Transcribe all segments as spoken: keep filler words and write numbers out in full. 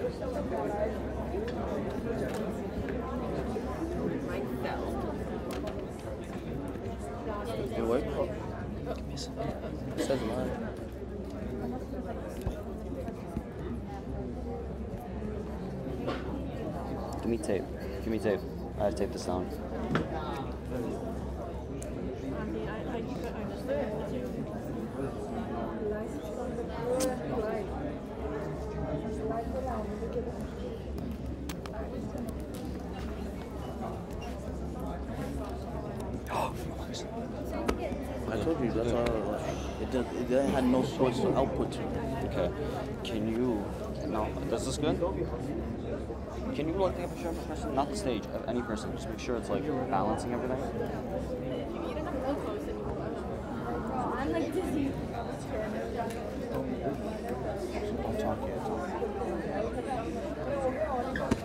It worked? It says live. Give me tape. Give me tape. I have tape this down. I told you that's our. It, does, it had no source of output. Okay. Can you? No. Is this good? Can you like take a picture of a person? Not the stage, of any person. Just make sure it's like balancing everything. I'm like dizzy. I'll talk here. I'll talk.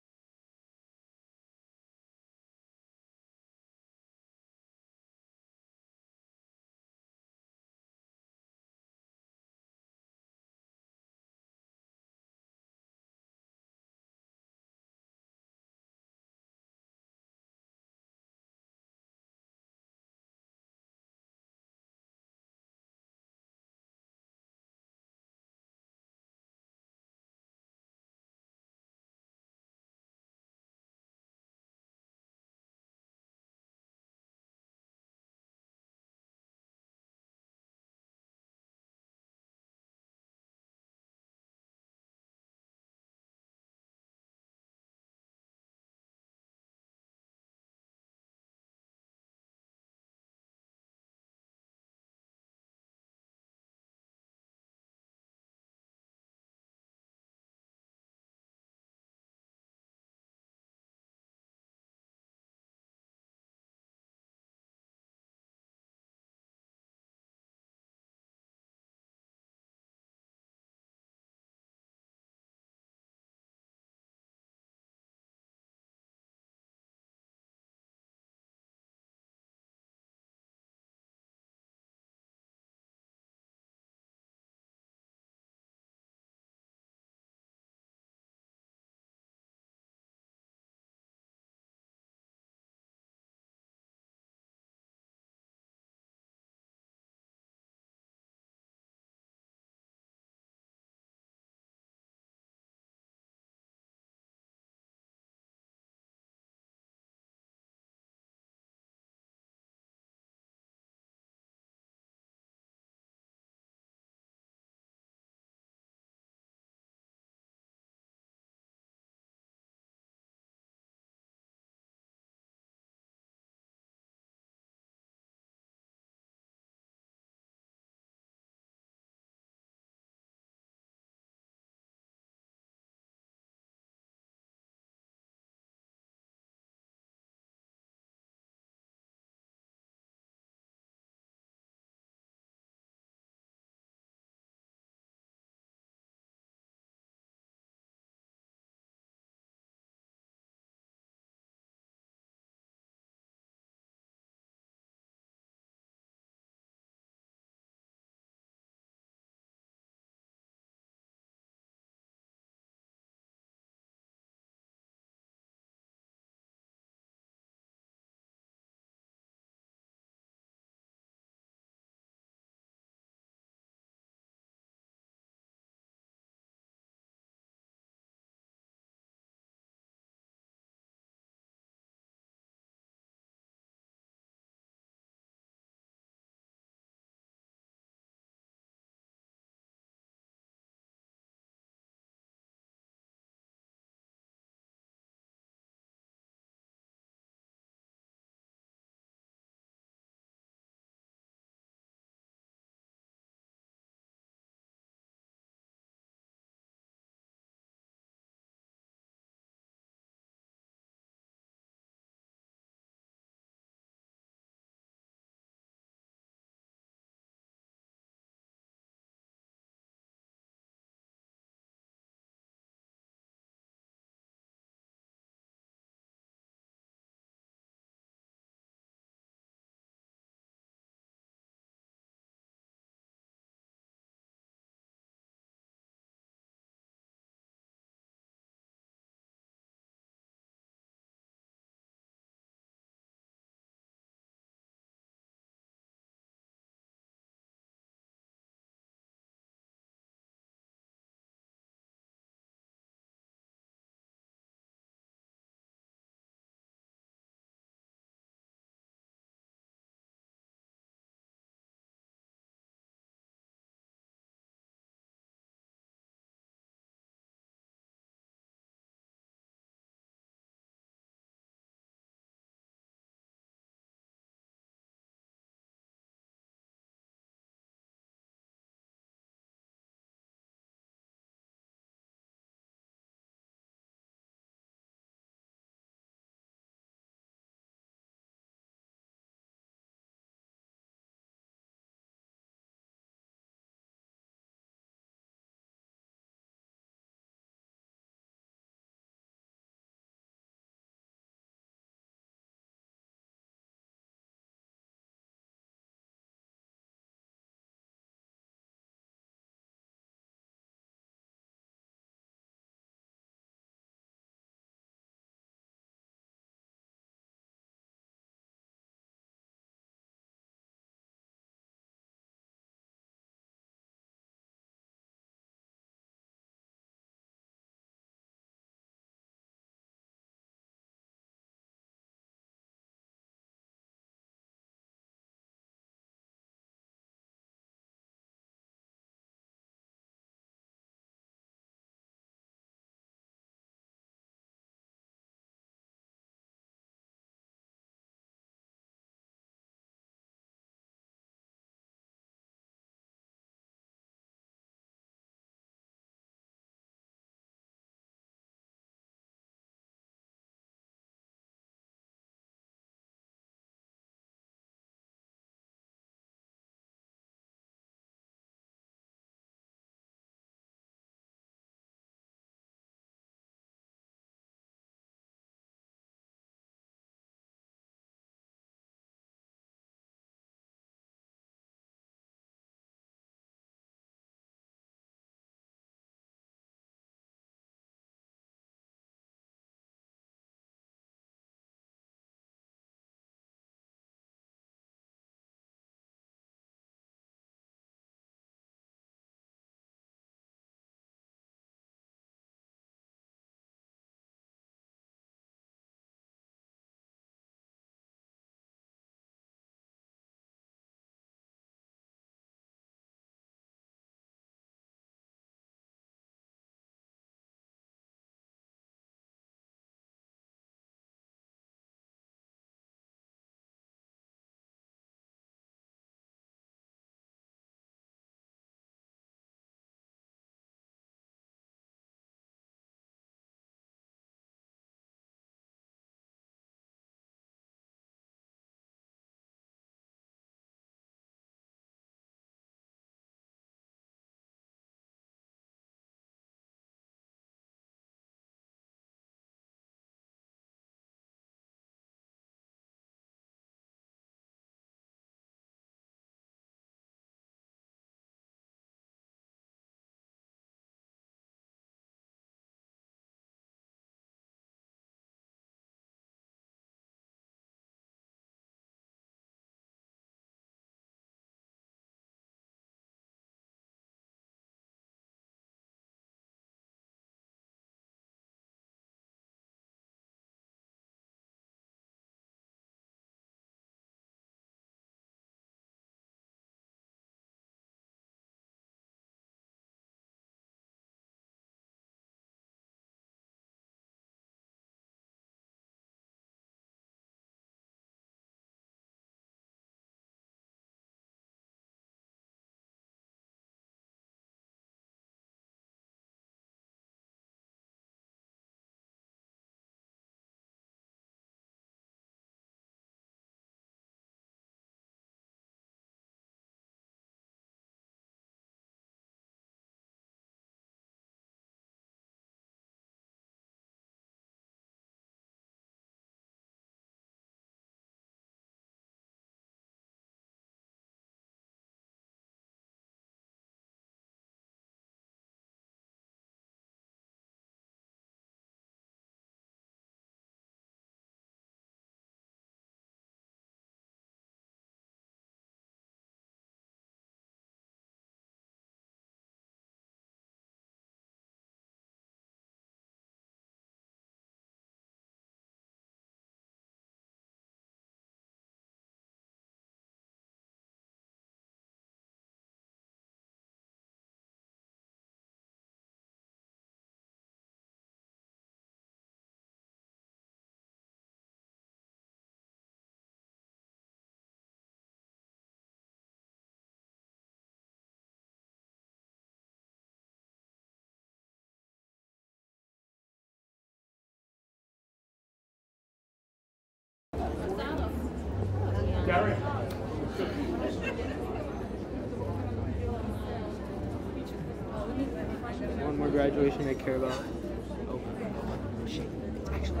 One more graduation I care about. Oh, shit. It's actually.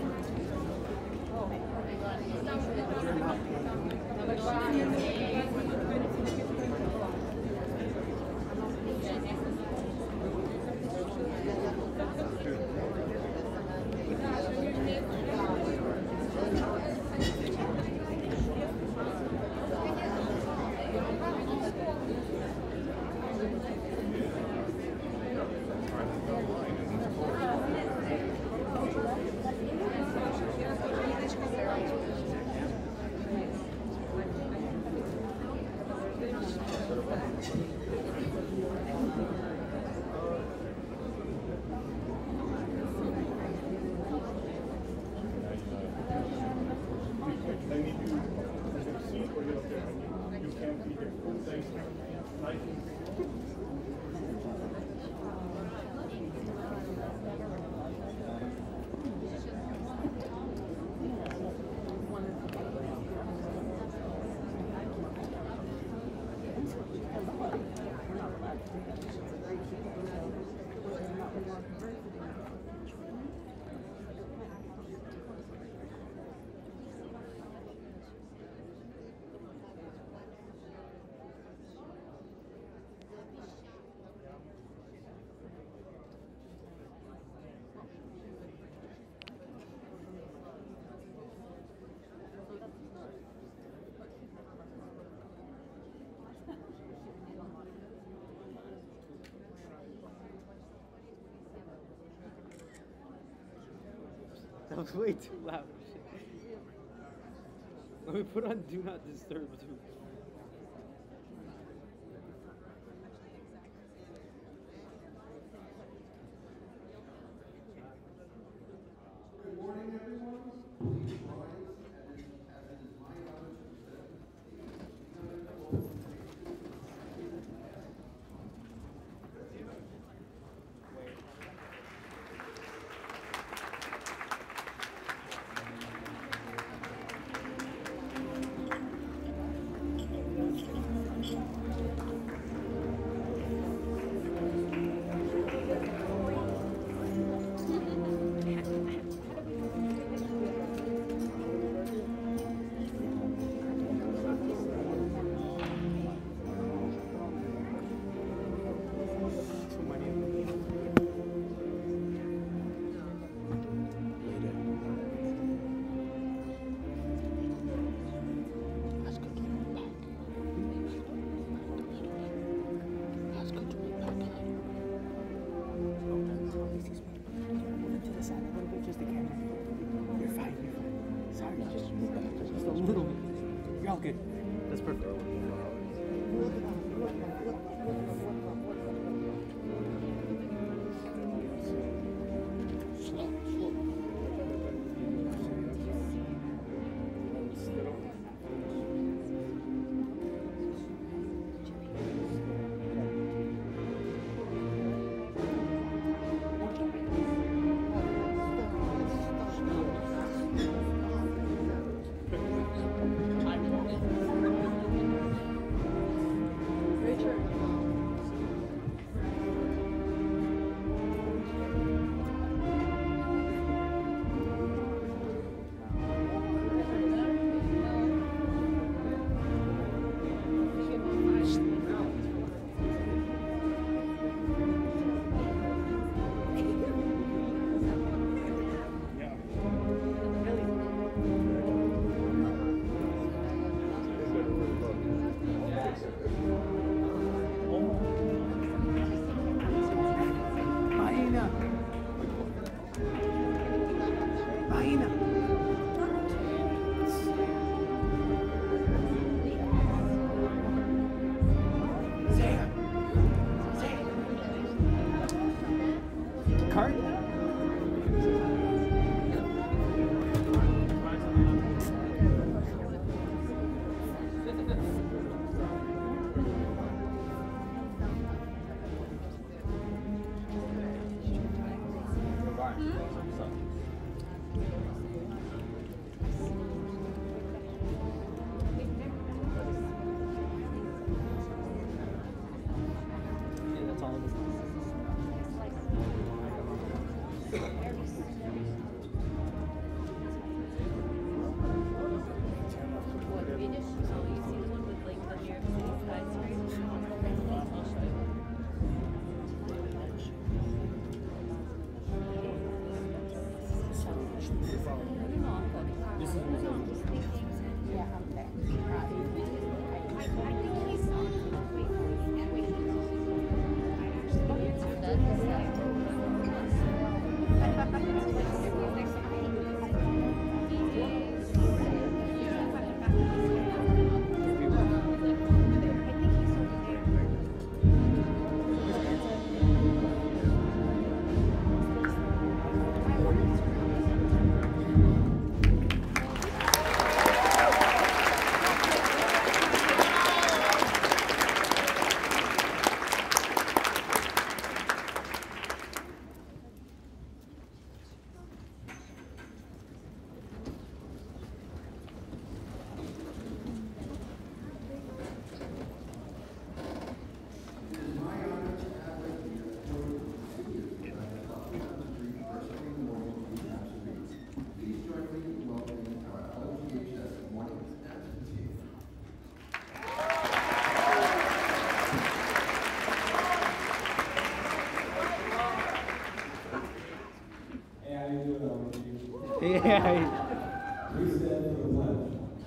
You're not That was way too loud. Let me put on Do Not Disturb too. Okay, that's perfect. This is Yeah, I'm there. I, I think he's yeah. Please stand for the pledge.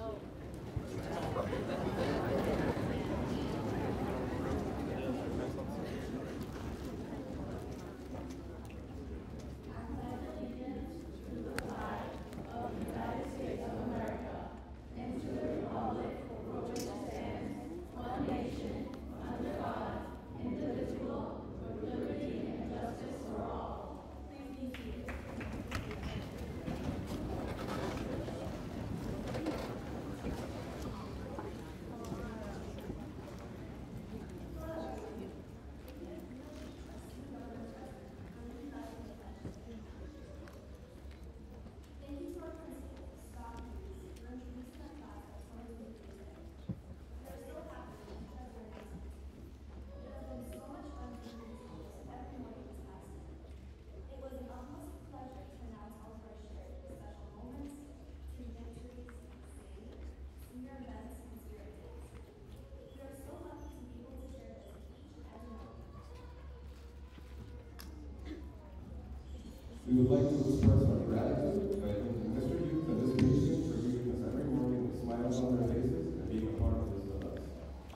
We would like to express our gratitude by thanking Mister Youth and this nation for giving us every morning with smiles on their faces and being a part of this with us.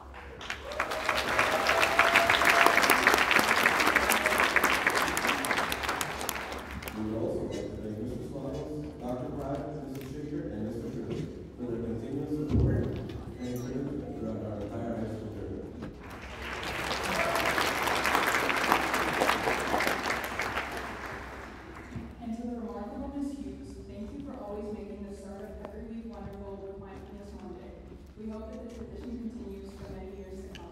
We would also like to thank Mister Smiles, Doctor Pratt, Mister Shaker, and Mister Tripp for their continuous support and encouragement throughout our entire high school journey. And to the remarkable Miss Hughes, thank you for always making the start of every week wonderful with Mindfulness Monday. We hope that the tradition continues for many years to come.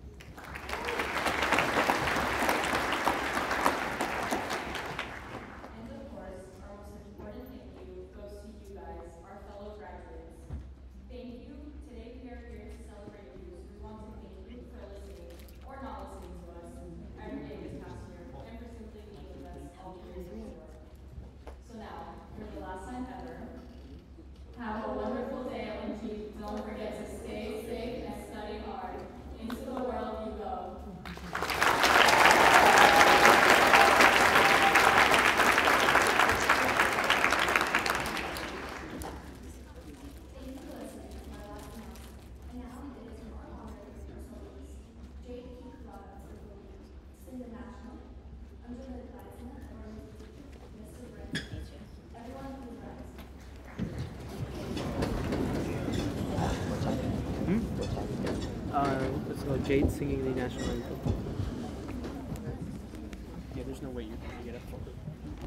And of course, our most important thank you goes to you guys, our fellow graduates. Thank you. Today we are here to celebrate you, so we want to thank you for listening or not listening to us every day this past year, and for simply being with us all years before. So now, for the last time ever, have a wonderful day, L M G. Don't forget to stay safe and study hard. Into the world you go. Thank you for listening to my last announcement. And now it is our honor to introduce our hosts, Jade Keith Robbins, Cindy National, under the advisement of our Mister Brent. Everyone please rise. Uh, let's go. Jade singing the national anthem. Yeah, there's no way you can get up for it.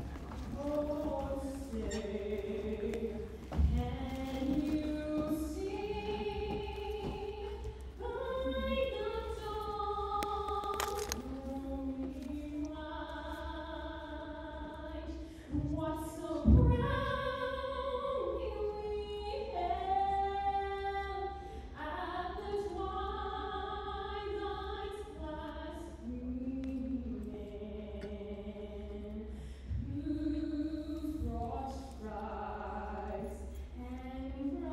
What's so proud we held at the twilight's last gleaming, whose broad stripes and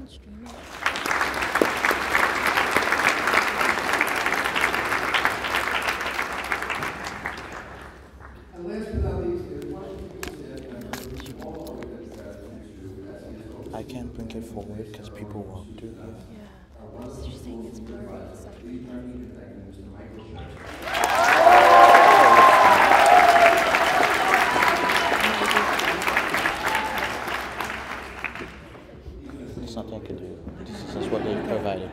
can stream it. And last but not least, is Washington said, and I urge all of you that that is true, as he is always I can't bring it forward because people won't do it. Yeah. She's saying it's blurry. So. Please join me in thanking Mister Michael Sherman. There's nothing I can do. This is what they provided.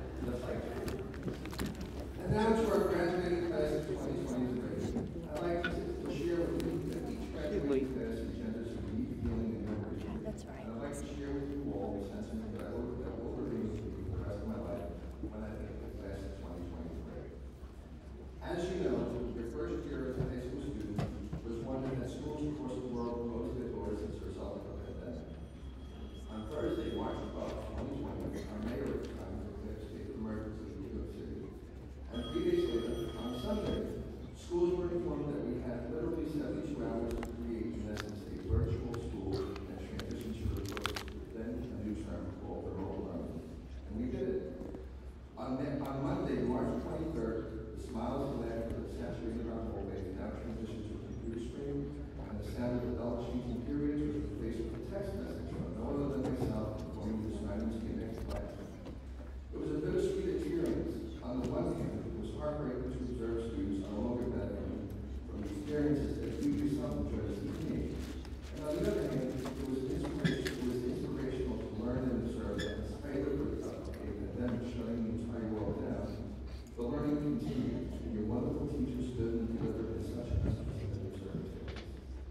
And now to our graduating class of twenty twenty-three. I'd like to to share with you that each graduating class engenders a unique feeling and memory. That's right. And I'd like to share with you all the sentiment that I will, that will remain with me for the rest of my life when I think of the class of twenty twenty-three. As you know, your first year as a high school student was one that schools across the world closed their doors as a result of the pandemic. On Thursday, March twelfth, twenty twenty, our mayor at the time declared a state of emergency in New York City. And three days later, on Sunday, schools were informed that we had literally seventy-two hours to create, in essence, a virtual school and transition to the then a new term called remote learning. And we did it. On, on Monday, March twenty-third, the smiles and laughter that saturated our hallways now transitioned to a computer screen, and the sound of adult changing periods was replaced with a text message from no other than myself informing the assignments to the next class. It was a bittersweet experience. On the one hand, it was heartbreaking to observe students no longer benefiting from the experiences that you yourself enjoyed as a teenager. And on the other hand, it was inspirational, it was inspirational to learn and observe that in spite of a pandemic shutting the entire world down, the learning continued, and your wonderful teachers stood and delivered in such unprecedented circumstances.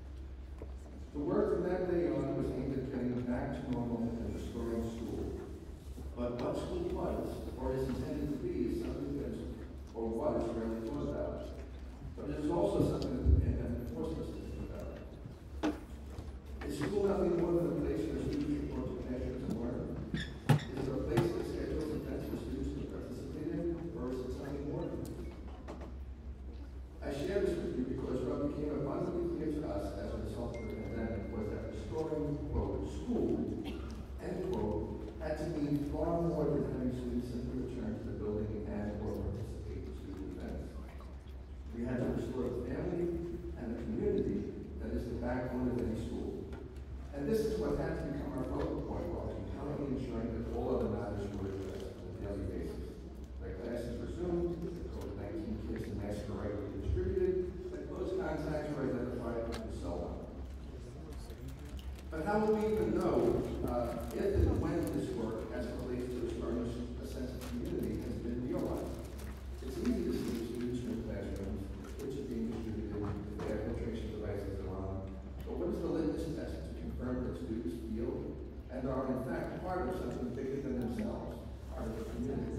The work from that day on was aimed at getting back to normal and restoring school. But what school was, or is intended to be, is something that is, or was, rarely thought about. But it is also something that the pandemic forced us to think about. Is school nothing more than a place where students report to classrooms and learn? Is it a place that schedules events for students to participate in, or is it something more than that? I share this with you because what became abundantly clear to us as a result of the pandemic was that restoring, quote, school, end quote, had to mean far more than having students simply return to the building and or participate in student events. We had to restore the family and the community that is the backbone of any school. And this is what had to become our focal point while concurrently ensuring that all other matters were addressed on a daily basis. That classes resumed, that COVID nineteen kits and masks were regularly distributed, that close contacts were identified, and so on. But how will we even know uh, if and when this work, as it relates to restoring a sense of community, has been realized? It's easy to see students in classrooms, which are being distributed, if they have filtration devices are on. But what is the litmus test to confirm that students feel and are in fact part of something bigger than themselves, part of the community?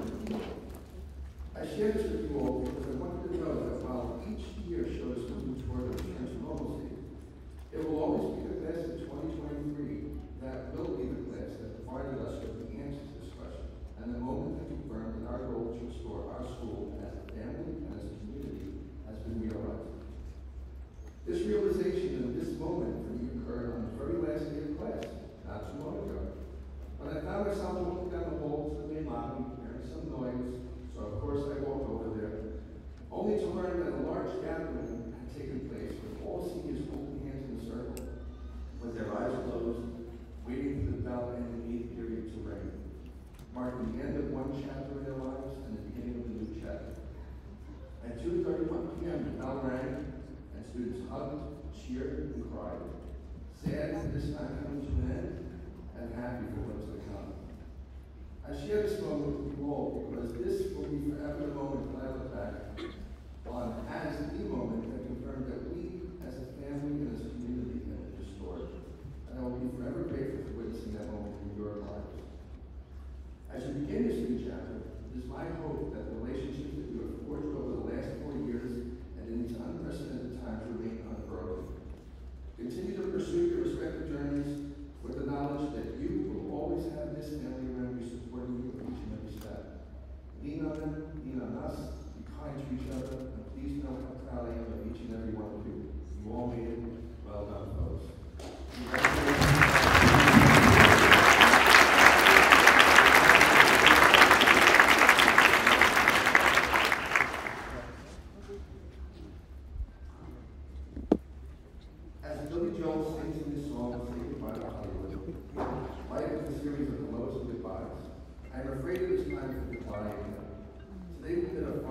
I share this with you all because I want you to know that while each year shows movement toward a return to normalcy, it will always be the class of twenty twenty-three that will be the class that provided us with the answer to this question, and the moment that confirmed that our goal to restore our school as a family and as a community has been realized. This realization in this moment for me occurred on the very last day of class, not too long ago, when I found myself walking down the hall to the main lobby, hearing some noise, so of course I walked over there, only to learn that a large gathering had taken place with all seniors holding hands in a circle, with their eyes closed, waiting for the bell ending eighth period to ring, marking the end of one chapter in their lives and the beginning of a new chapter. At two thirty-one p m the bell rang, and students hugged, cheered, and cried, sad for this time coming to an end, and happy for what is to come. I share this moment with you all because this will be forever the moment that I look back on as the moment that confirmed that we, as a family and as a community, have been restored. And I will be forever grateful for witnessing that moment in your lives. As you begin this new chapter, it is my hope that the relationships that you have forged over the last four years and in these unprecedented times remain unbroken. Continue to pursue your respective journeys with the knowledge that you will always have this family around you supporting you at each and every step. Lean on them, lean on us, be kind to each other, and please know how proud I am of each and every one of you. You all made it. Well done, folks. Congratulations.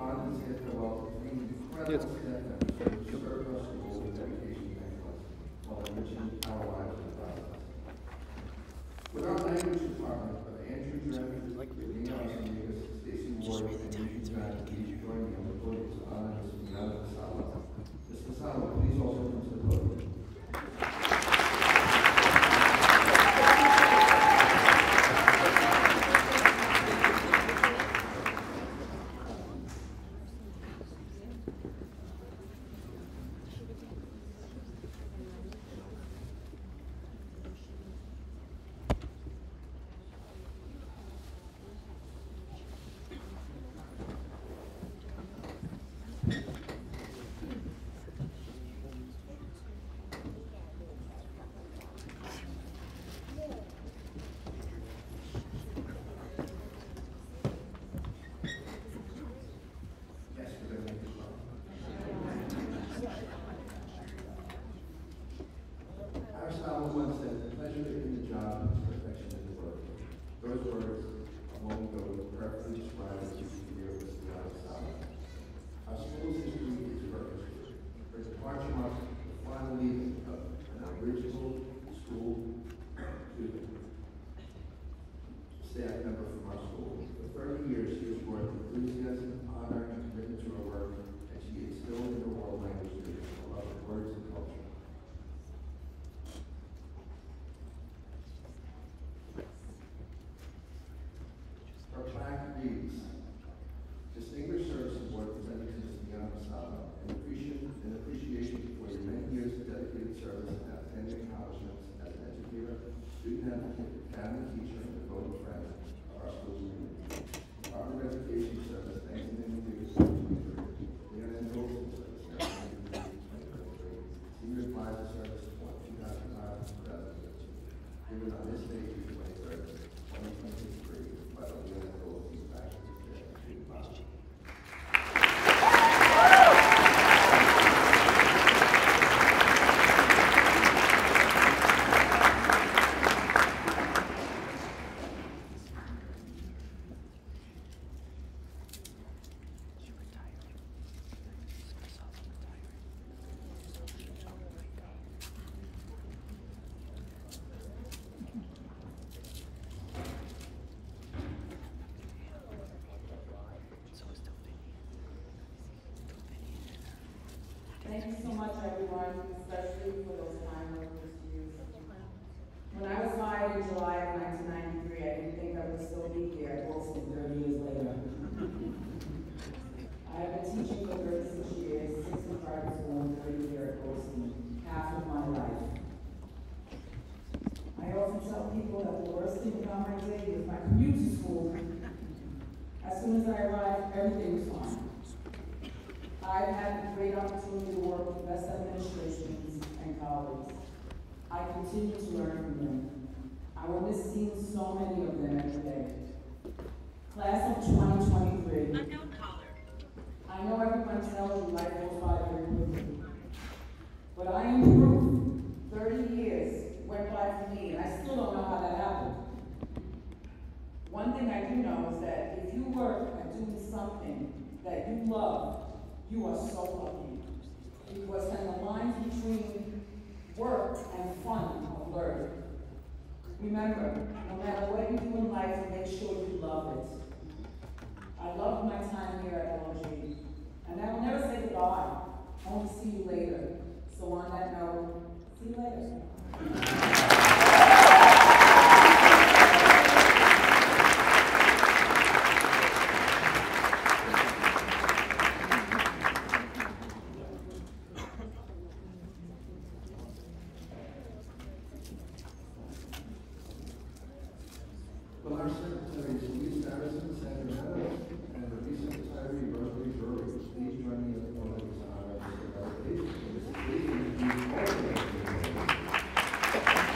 honor and say farewell to three incredible staff members who served our school with dedication and excellence while enriching our lives in the process. With our language department of Andrew Drennan, Lena Rodriguez, Stacy Ward, and Andrew Jackson, please join me on the podium to honor Miz Miana Casalo. Miz Casalo, please also come to the podium. Once said, the pleasure in the job is perfection in the work. Those words, a moment ago, perfectly describe the career of Miz Miana Casalo. Our school's history is purposeful. Her departure marks the final leaving of an original school student, staff member from our school. For thirty years, she has brought enthusiasm, honor, and commitment to her work, and she instilled in her world language students a love of words and culture. Our plaque reads, Distinguished Service Award presented to Miz Miana Casalo, an appreciation, an appreciation for your many years of dedicated service and outstanding accomplishments as an educator, student advocate, family teacher, and devoted friend of our school community. Department of Education Service, nineteen ninety-two to twenty twenty-three. Leon and Wilson Service, nineteen ninety-two to twenty twenty-three. Senior Advisor Service, two thousand five to two thousand thirteen. Given on this day, June twenty-third, twenty twenty-three, by the Leon and Wilson Faculty Chair, Student Body. Thank you so much, everyone, especially for those kind words to you. When I was hired in July of nineteen ninety-three, I didn't think I would still be here at Wilson thirty years later. I have been teaching for thirty-six years, six in private school and thirty here at Wilson, half of my life. I often tell people that the worst thing about my day was my commute to school. As soon as I arrived, everything was fine. I've had the great opportunity to work with the best administrations and colleagues. I continue to learn from them. I will miss seeing so many of them every day. Class of twenty twenty-three. Unknown caller. I know everyone tells you life goes by very quickly. But I am proof. thirty years went by for me, and I still don't know how that happened. One thing I do know is that if you work at doing something that you love, you are so lucky. Because then the lines between work and fun are blurred. Remember, no matter what you do in life, make sure you love it. I loved my time here at L M G, and I will never say goodbye. I want to see you later. So on that note, see you later. Well, our secretary is Louise Harrison, Sandra Meadows, and the recent retiree, Rosemary Drury. Please join me in the podium to honor Mister Elevation. Mister Elevation, please all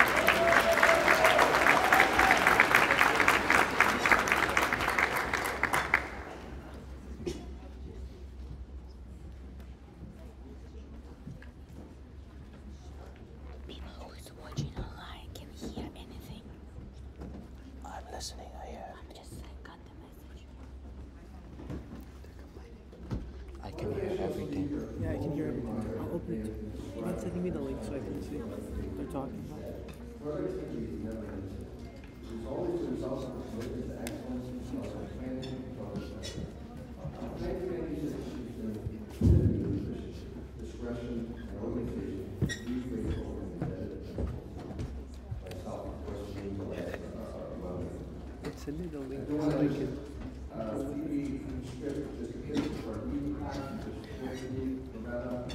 You can send me the link so I can see what they're talking about. Productivity never ends. It is always the result of a commitment to excellence in public planning and public sector. nineteen ninety-six, she's been committed to leadership, discretion, and organization. These great over embedded principles. Myself, of course, being the last uh, moment. Send me the link I do so want I to can. uh, T V script, just a gift for a new class, just Dorothy, Loretta.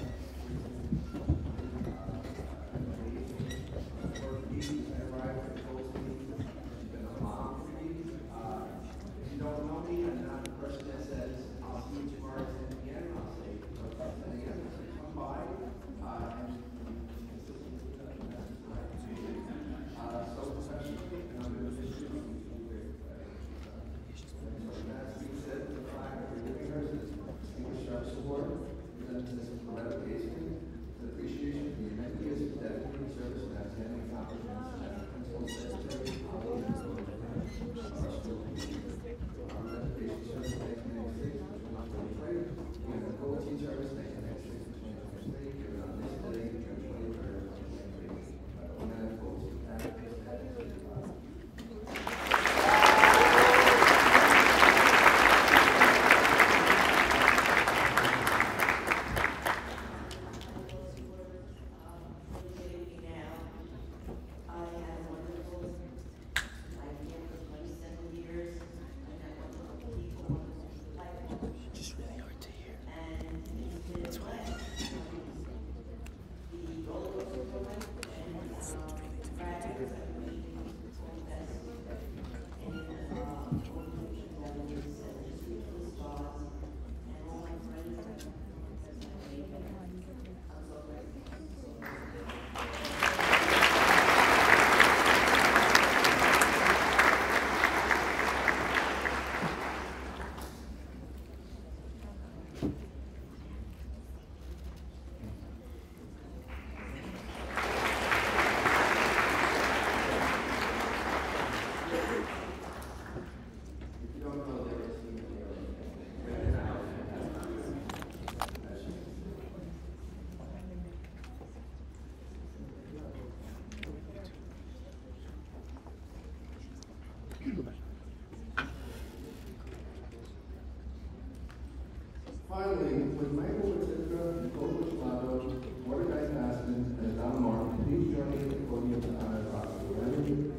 Finally, with Michael Witzka, Nicole Buchlato, Mordecai Passman, and Don Martin, please join me at the podium to honor Doctor Leonard.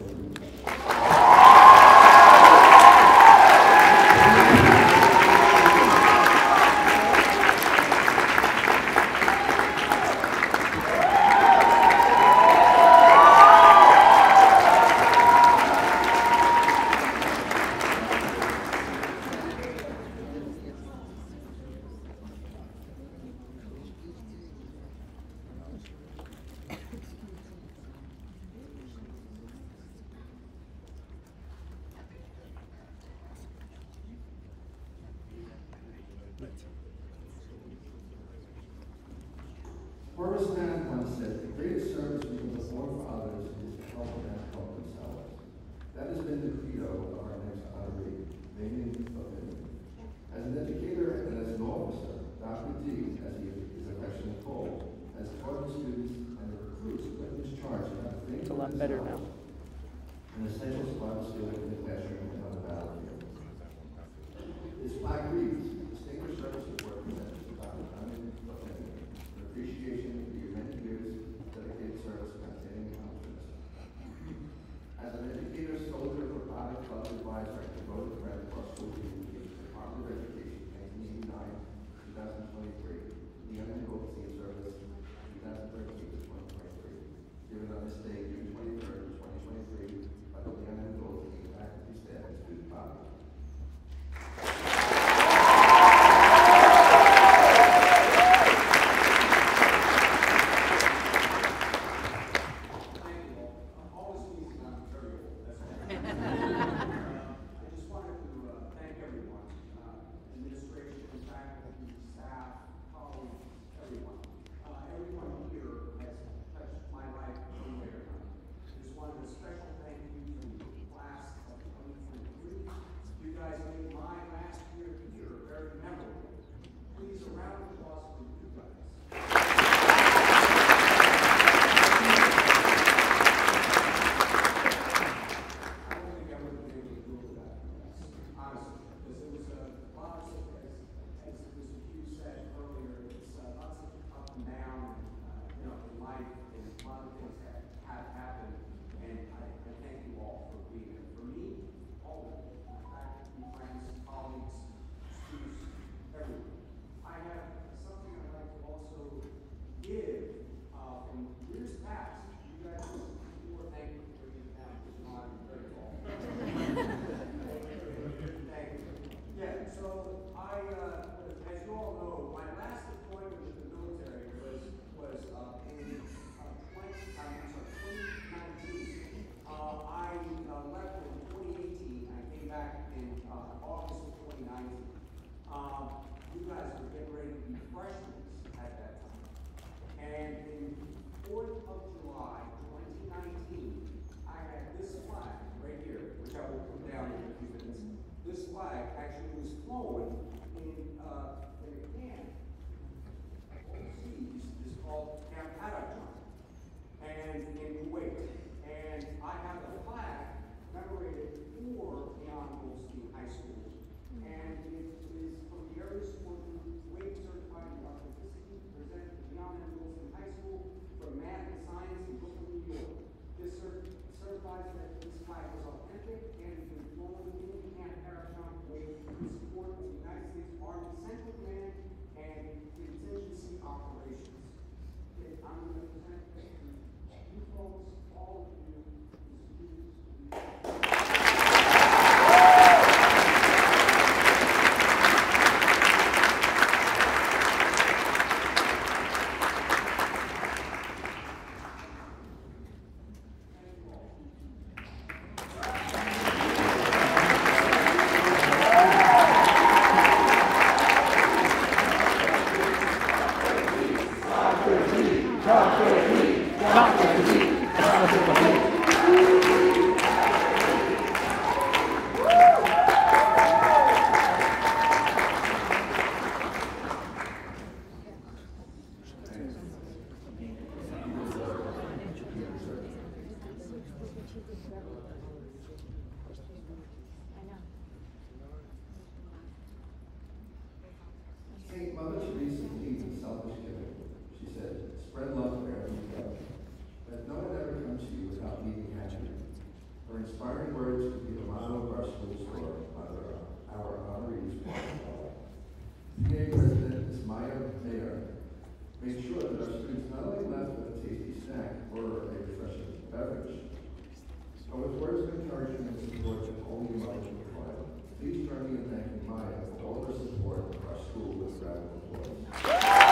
Horace Mann once said, the greatest service we can perform for others is to help them help themselves. That has been the credo of our next honoree, Megan Buchanan. As an educator and as an officer, Doctor D, as he is affectionately called, has taught the students and the recruits with his charge about things It's a lot better now. an essential spot to in the classroom and on the battlefield. This plaque reads, distinguished service of work presented to Doctor Megan Buchanan. Appreciation for your many years of dedicated service and outstanding accomplishments. As an educator, soldier, provider, nineteen. Um, you guys were getting ready to be freshmen at that time. And in fourth of July, twenty nineteen, I had this flag right here, which I will put down in a few minutes. This flag actually was flown in, uh, in a camp overseas. It's called Camp Adakjan, and in Kuwait. And I have a flag commemorated for Leon Goldstein High School. And it is from the area support group, Kuwait Certified in Authenticity, presented to Leon and Goldstein High School for Math and Science in Brooklyn, New York. This cert certifies that this flag was authentic and has been flown in Camp Adakjan, Kuwait, in support of the United States Army Central Command and contingency operations. Okay, I'm going to present to you folks, all of you, the students. Saint Mother Teresa believed in selfish giving. She said, spread love wherever you go. Let no one ever come to you without needing happiness. Her inspiring words would be the motto of our school store, our, our honorees. P A President Miz Maya Mayer made sure that our students not only left with a tasty snack or a refreshing beverage, but with words of encouragement and support that only mother can provide. Please join me in thanking Maya for all of her support of our school with a round of applause.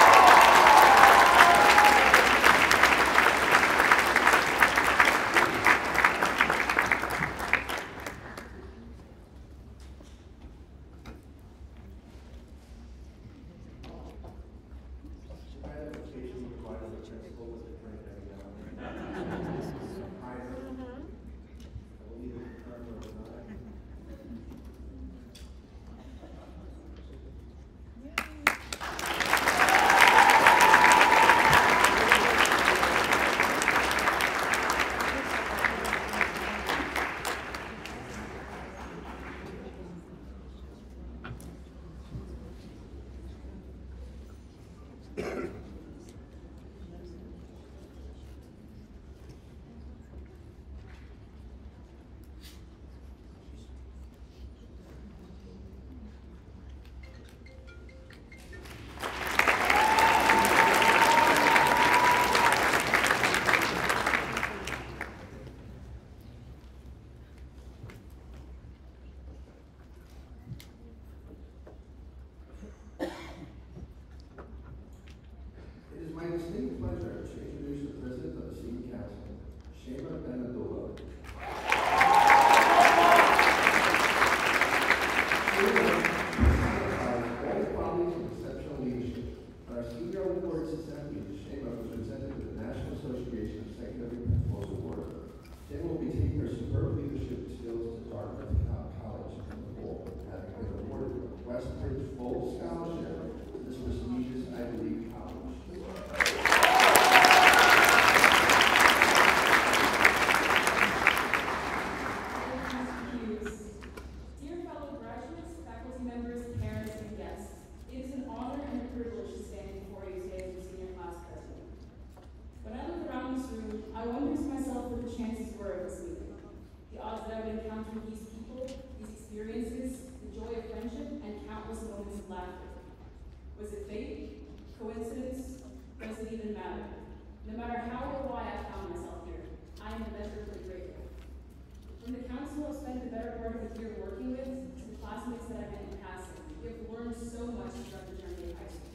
Was it fate? Coincidence? Does it even matter? No matter how or why I found myself here, I am immeasurably grateful. From the council I've spent the better part of the year working with, to the classmates that I met in passing, we have learned so much throughout the journey of high school.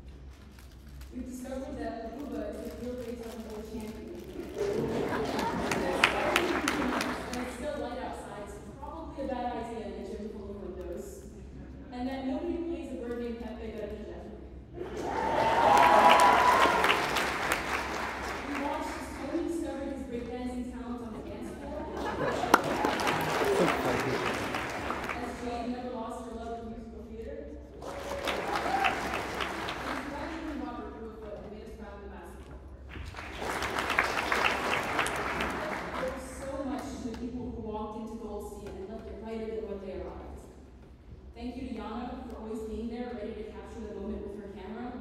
We've discovered that Aruba is a real baseball world champion. And it's still light outside, so it's probably a bad idea in a gym full of windows. Thank you to Yana for always being there, ready to capture the moment with her camera.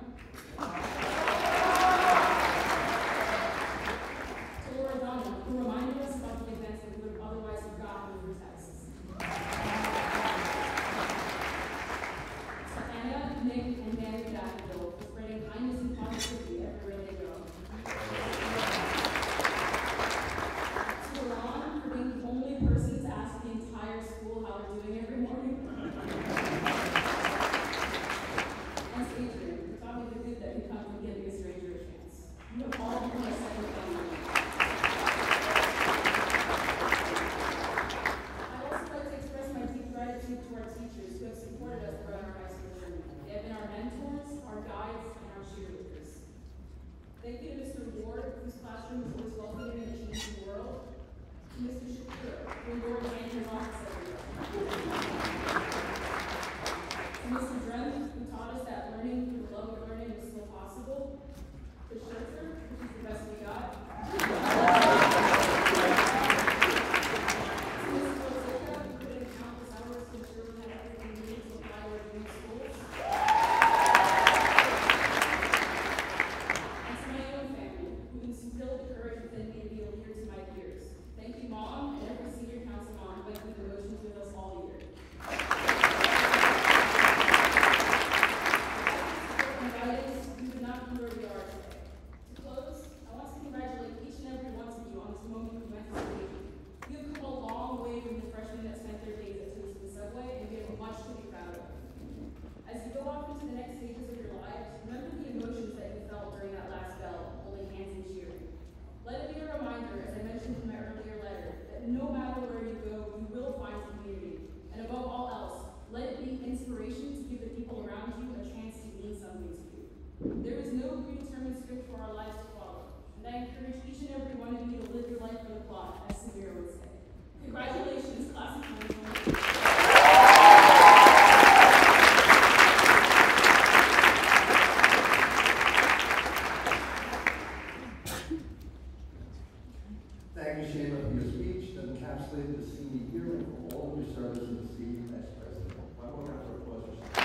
To Laura Donna, who reminded us about the events that we would have otherwise forgotten with her texts. To Anna, Nick, and Mary Jacksonville for spreading kindness and positivity everywhere they go. To Ron for being the only person to ask the entire school how they're doing every morning. And to Adrian, who taught me the good that can come from giving a stranger a chance. You have all become a second family. I'd also like to express my deep gratitude to our teachers who have supported us throughout our high school journey. They have been our mentors, our guides, and our cheerleaders. Thank you to Mister Ward, whose classroom is always welcoming and changing the world. To Mister Shapiro, who endured in his office every day. To Mister Drem, who taught us that learning through the love of learning was still possible. To Scherzer, which is the best we got. To Mister Rosicka, who put in countless hours to ensure we had everything we needed to apply to our dream schools. And to my own family, who instilled the courage within me to be a leader to my peers. Thank you, Mom, and every senior council mom who went through the motions with us all year. And guidance, we would not be where we are today. To close, I want to congratulate each and every one of you on this moment we went to see. You have come a long way from the freshmen that spent their days at Toast and Subway, and we have much to be proud of. As you go off into the next stages of your lives, remember the emotions that you felt during that last bell, holding hands and cheering. Let it be a reminder, as I mentioned in my earlier letter, that no matter where you go, you will find community. And above all else, let it be inspiration to give the people around you a chance to mean something to you. There is no predetermined script for our lives to follow, and I encourage each and every one of you to live your life for the plot, as Samira would say. Congratulations, class of twenty twenty-three. Thank you, Shayla, for your speech that encapsulated the senior year and for all of your service in the seat as president. One more round of applause for Shayla.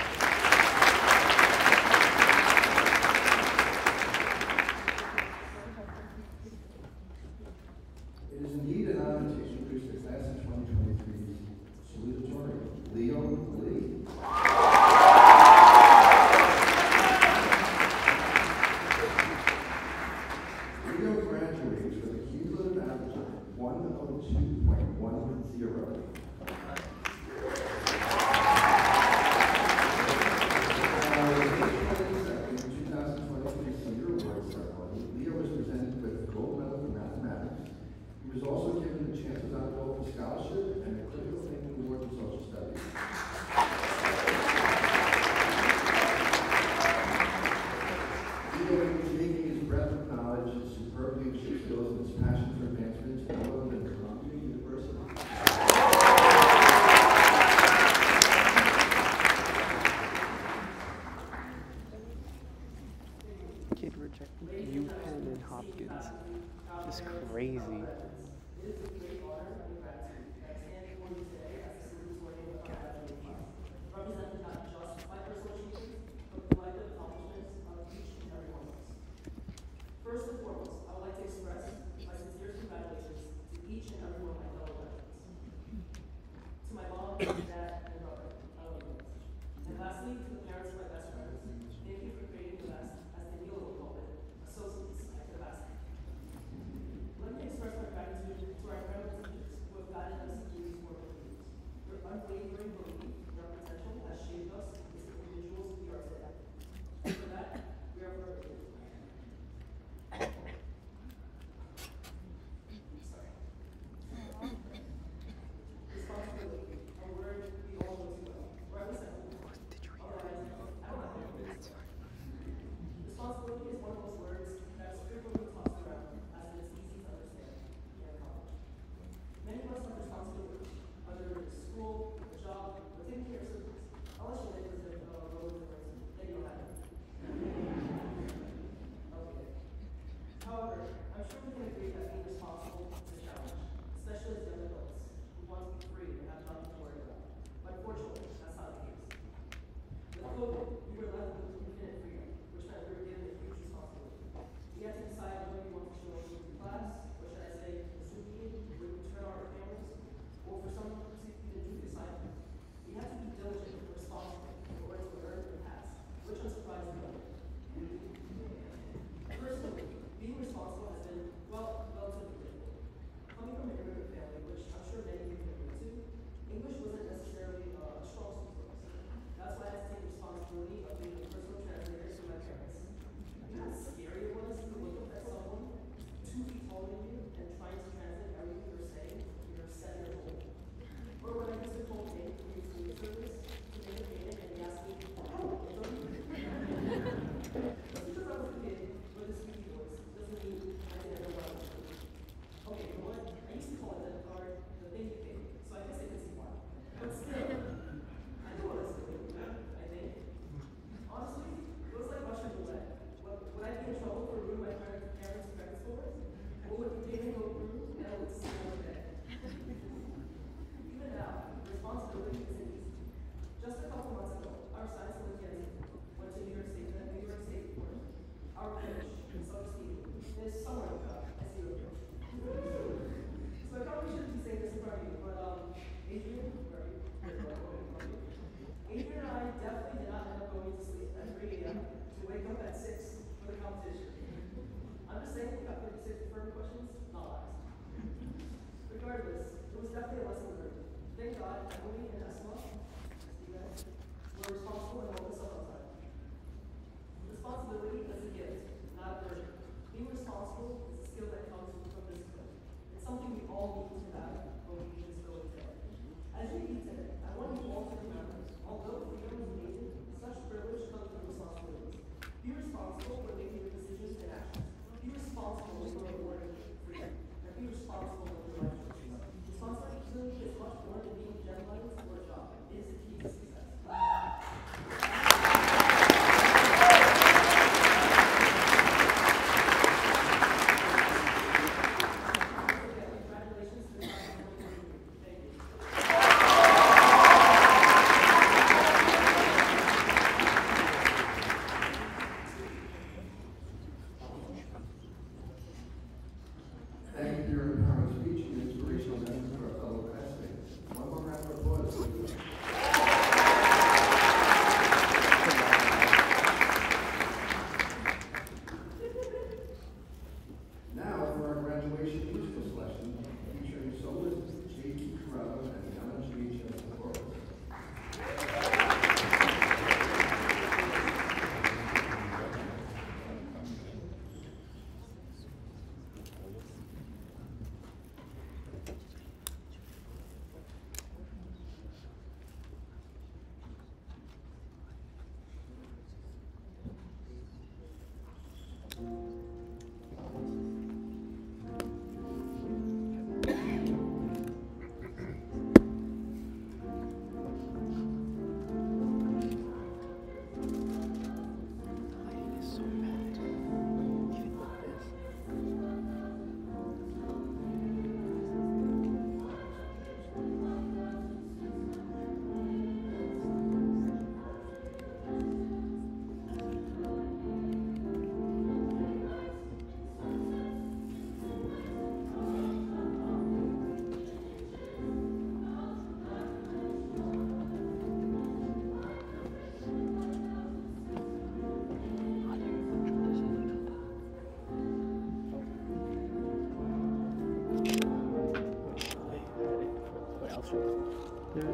It is indeed an honor to introduce the class of twenty twenty-three's salutatorian, Leo Lee. Leo graduates with a cumulative average of one oh two point one zero. At our May twenty-second, two thousand twenty-three Senior Awards ceremony, Leo was presented with a gold medal for mathematics. He was also given the Chancellor's Honor Roll for scholarship and a critical thinking award for social studies.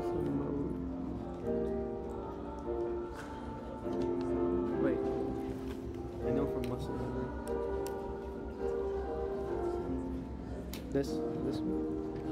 Muslim mode. Wait. I know from Muslim memory. This, this one.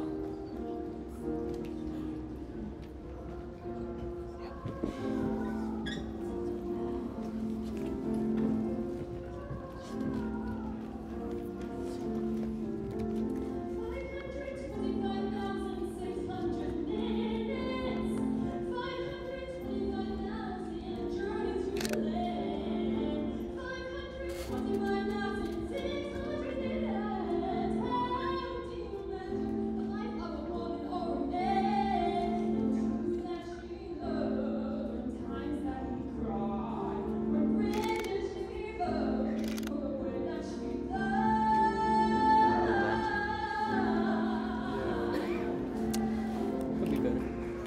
Could be better.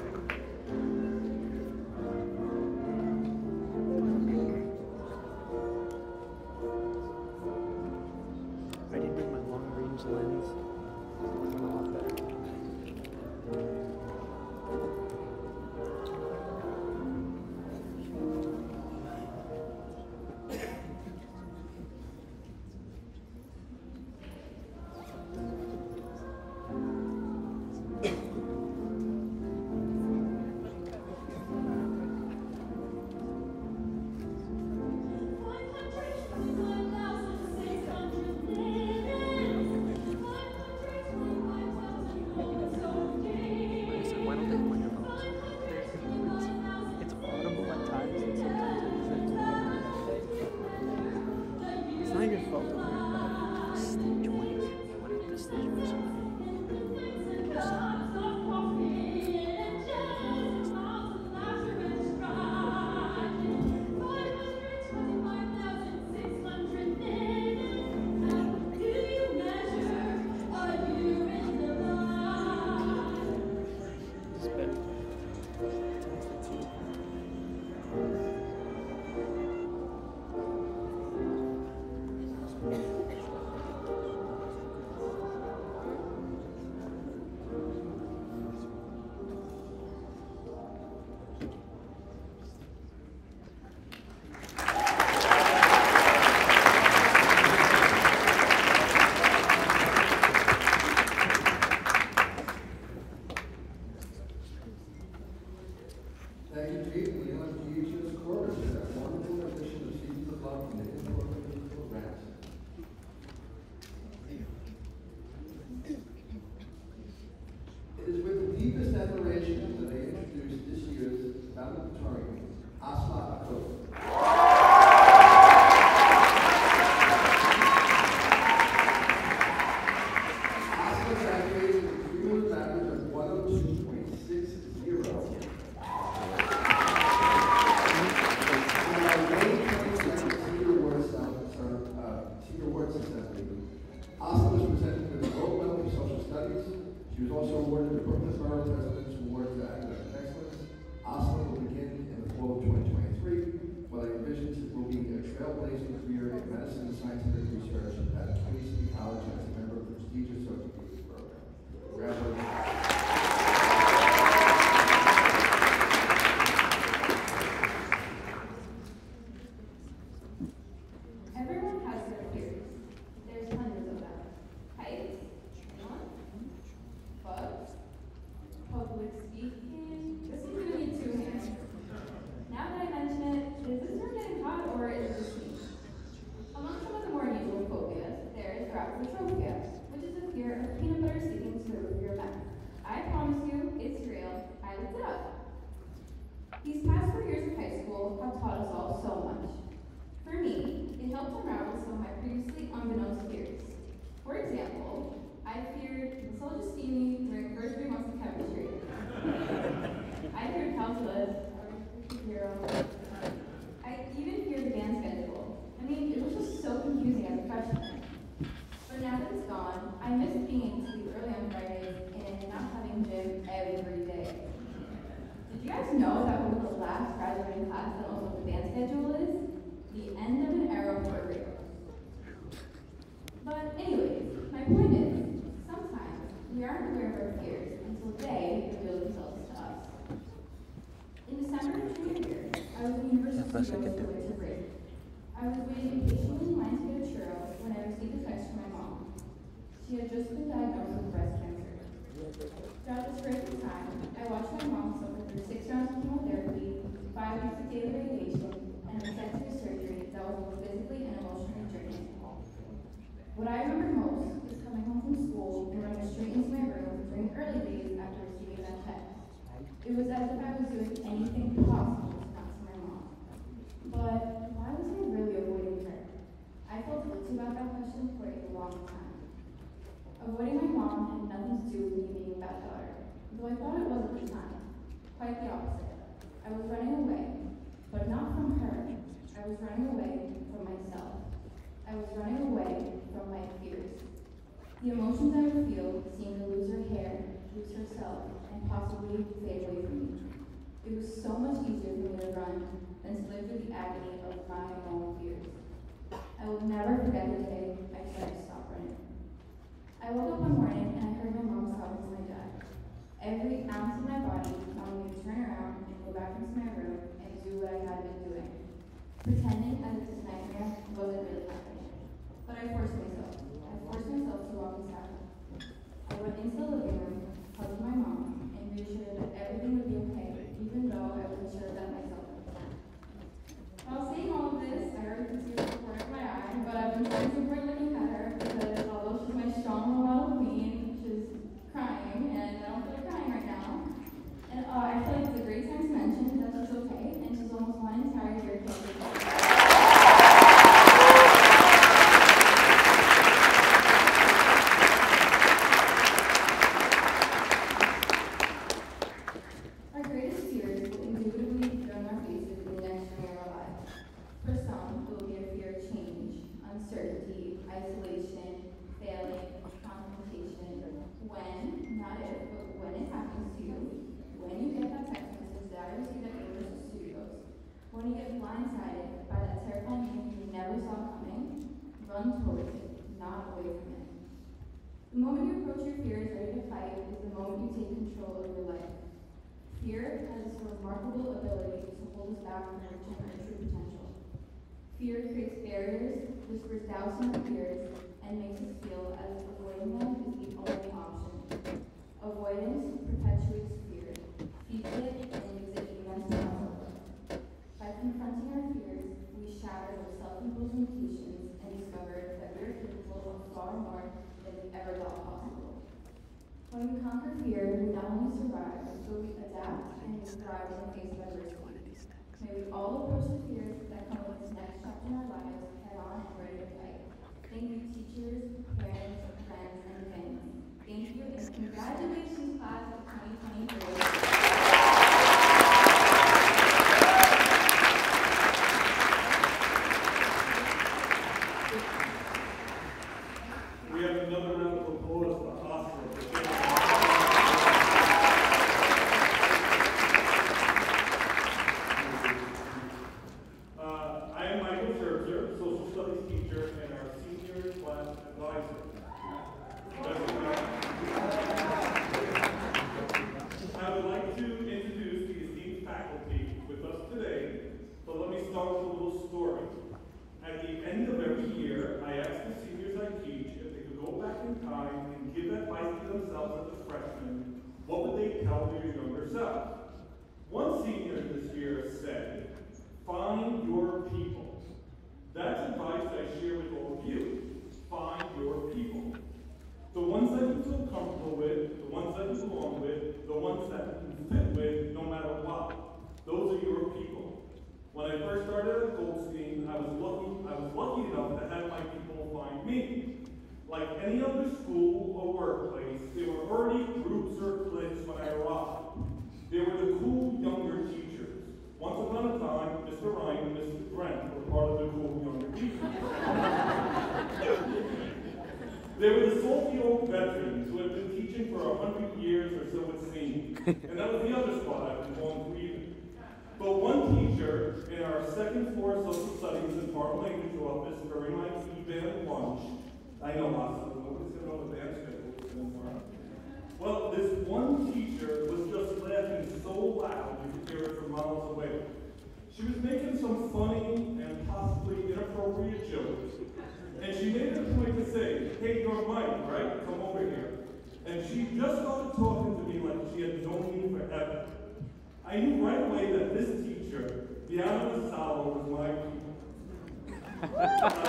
I did bring my long range lens. It would have been a lot better. Why don't they have microphones? It's audible at times, and sometimes it isn't. It's not your fault. Stage one. What if the stage was It's better. Thank you, Chief, and the L M G H S chorus for that wonderful rendition of Seasons of Love from the Indoor Musical Grants. It is with the deepest admiration that I introduce this year's valedictorian, Asma Akot. Asma graduated with a cumulative average of one oh two point six zero. Asma was presented with a gold medal for social studies. She was also awarded the Brooklyn Borough President's Award for Academic Excellence. Asma will begin in the fall of twenty twenty-three, while I envision it will be a trailblazing career in medicine and scientific research at Queen City College as a member of the prestigious orthopedics program. Congratulations. Everyone has their fears. There's hundreds of them. Heights, anyone? Bugs, public speaking. This is gonna be two hands. Now that I mention it, is this room getting hot or is it just me? Among some of the more usual phobias, there is graphophobia, which is the fear of peanut butter sticking to the roof of your mouth. I promise you, it's real. I looked it up. These past four years of high school have taught us all so much. For me, it helped unravel some of my previously unbeknownst fears. For example, I feared misogyny during the first three months of chemistry. I feared calculus, zero. I even feared the band schedule. I mean, it was just so confusing as a freshman. But now that it's gone, I miss being able to sleep early on Fridays and not having gym every day. Did you guys know that we're the last graduating class that knows what the band schedule is? The end of an era for real. But anyways, my point is, sometimes we aren't aware of our fears until they reveal themselves to us. best I could do. I was waiting patiently in line to get a churro when I received a text from my mom. She had just been diagnosed with breast cancer. Throughout this crazy time, I watched my mom suffer through six rounds of chemotherapy, five weeks of daily radiation, and a sensory surgery that was both physically and emotionally draining. What I remember most is coming home from school and running straight into my room during early days after receiving that text. It was as if I was doing anything possible to not see my mom. But why was I really avoiding her? I felt guilty about that question for a long time. Avoiding my mom had nothing to do with me being a bad daughter, though I thought it was at the time. Quite the opposite. I was running away, but not from her. I was running away from myself. I was running away from my fears. The emotions I would feel seemed to lose her hair, lose herself, and possibly fade away from me. It was so much easier for me to run than to live through the agony of my own fears. I will never forget the day I decided to stop running. I woke up one morning and I heard my mom talking to my dad. Every ounce of my body wanted me to turn around and go back into my room and do what I had been doing, pretending as if this nightmare wasn't really happening. But I forced myself. I forced myself to walk inside. I went into the living room, hugged my mom, and reassured her that everything would be okay, even though I wasn't sure of that myself at the time. While saying all of this, I already could see the corner of my eye, but I've been trying to avoid looking at her because although she's my strong little queen, she's crying, and I don't feel like crying right now. And uh, I feel like it's a great time to mention that she's okay, and she's almost one entire year cancer free. Uncertainty, isolation, failing, confrontation. When, not if, but when it happens to you, when you get that text message that I received at Universal Studios, when you get blindsided by that terrifying thing you never saw coming, run towards it, not away from it. The moment you approach your fears ready to fight is the moment you take control of your life. Fear has this remarkable ability to hold us back from reaching our true potential. Fear creates barriers, whispers doubts in our fears, and makes us feel as if avoiding them is the only option. Avoidance perpetuates fear, feeds it, and leaves it immense power. By confronting our fears, we shatter those self-imposed limitations and discover that we are capable of far more than we ever thought possible. When we conquer fear, we not only survive, but we adapt and we thrive in the face of adversity. May we all approach the fears that come with this next chapter in our lives head on and ready to fight. Thank you, teachers, parents, friends, and family. Thank you, and congratulations, class of twenty twenty-three. We have another round of applause for Oscar. What would they tell their younger self? One senior this year said, find your people. That's advice I share with all of you. Find your people. The ones that you feel comfortable with, the ones that you belong with, the ones that you fit with no matter what. Those are your people. When I first started at Goldstein, I was lucky, I was lucky enough to have my people find me. Like any other school or workplace, there were already groups or cliques when I arrived. There were the cool younger teachers. Once upon a time, Mister Ryan and Mister Brent were part of the cool younger teachers. There were the salty old veterans who had been teaching for a hundred years or so it seemed. And that was the other spot I've been going to either. But one teacher in our second floor social studies and foreign language office during my E-band lunch, I know, Austin, nobody's going to know the band schedule anymore. Well, this one teacher was just laughing so loud you could hear it from miles away. She was making some some funny and possibly inappropriate jokes. And she made it a point to say, hey, you're Mike, right? Come over here. And she just started talking to me like she had known me forever. I knew right away that this teacher, Diana Masalo, was my people.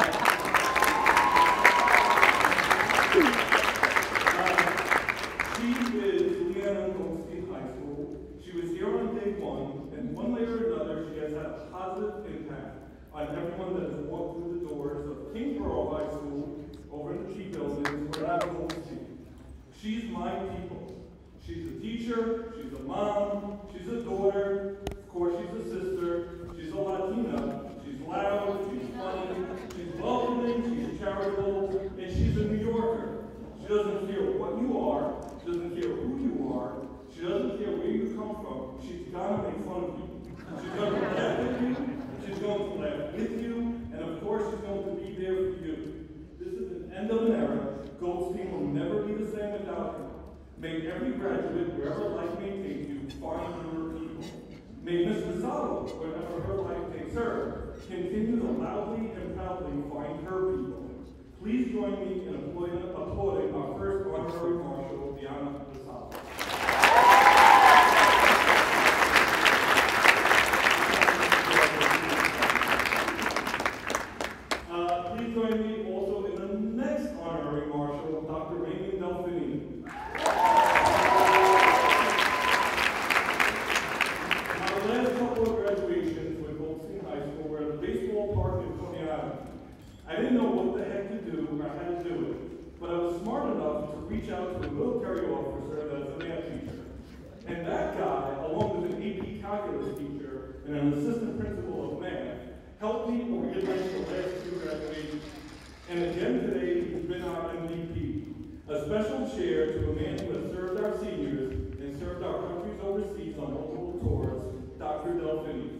uh, she is Leanna Goldstein High School. She was here on day one, and one way or another, she has had a positive impact on everyone that has walked through the doors of Kingsborough High School, over in the G buildings, where I'm Goldstein. She's my people. She's a teacher, she's a mom, she's a daughter, of course she's a sister, she's a Latina, she's loud, she's funny, she's welcoming, she's charitable, and she's a New Yorker. She doesn't care what you are, she doesn't care who you are, she doesn't care where you come from, she's gonna make fun of you. She's gonna laugh at you, she's going to laugh with you, and of course she's going to be there for you. This is an end of an era. Goldstein will never be the same without her. May every graduate, wherever life may take you, find your people. May Miz Rosado, wherever her life takes her, continue to loudly and proudly find her people. Please join me in applauding, applauding our first honorary marshal, Diana Rosado. Uh, please join me also in the next honorary marshal, Doctor Raymond Delphine. Our last couple of graduations with Goldstein High School were at a baseball park in Coney Island. I didn't know what the heck to do or how to do it, but I was smart enough to reach out to a military officer that's a math teacher. And that guy, along with an A P calculus teacher and an assistant principal of math, helped me organize the last two graduations. And again today, he's been our M V P, a special chair to a man who has served our seniors and served our countries overseas on multiple tours, Doctor Delphine.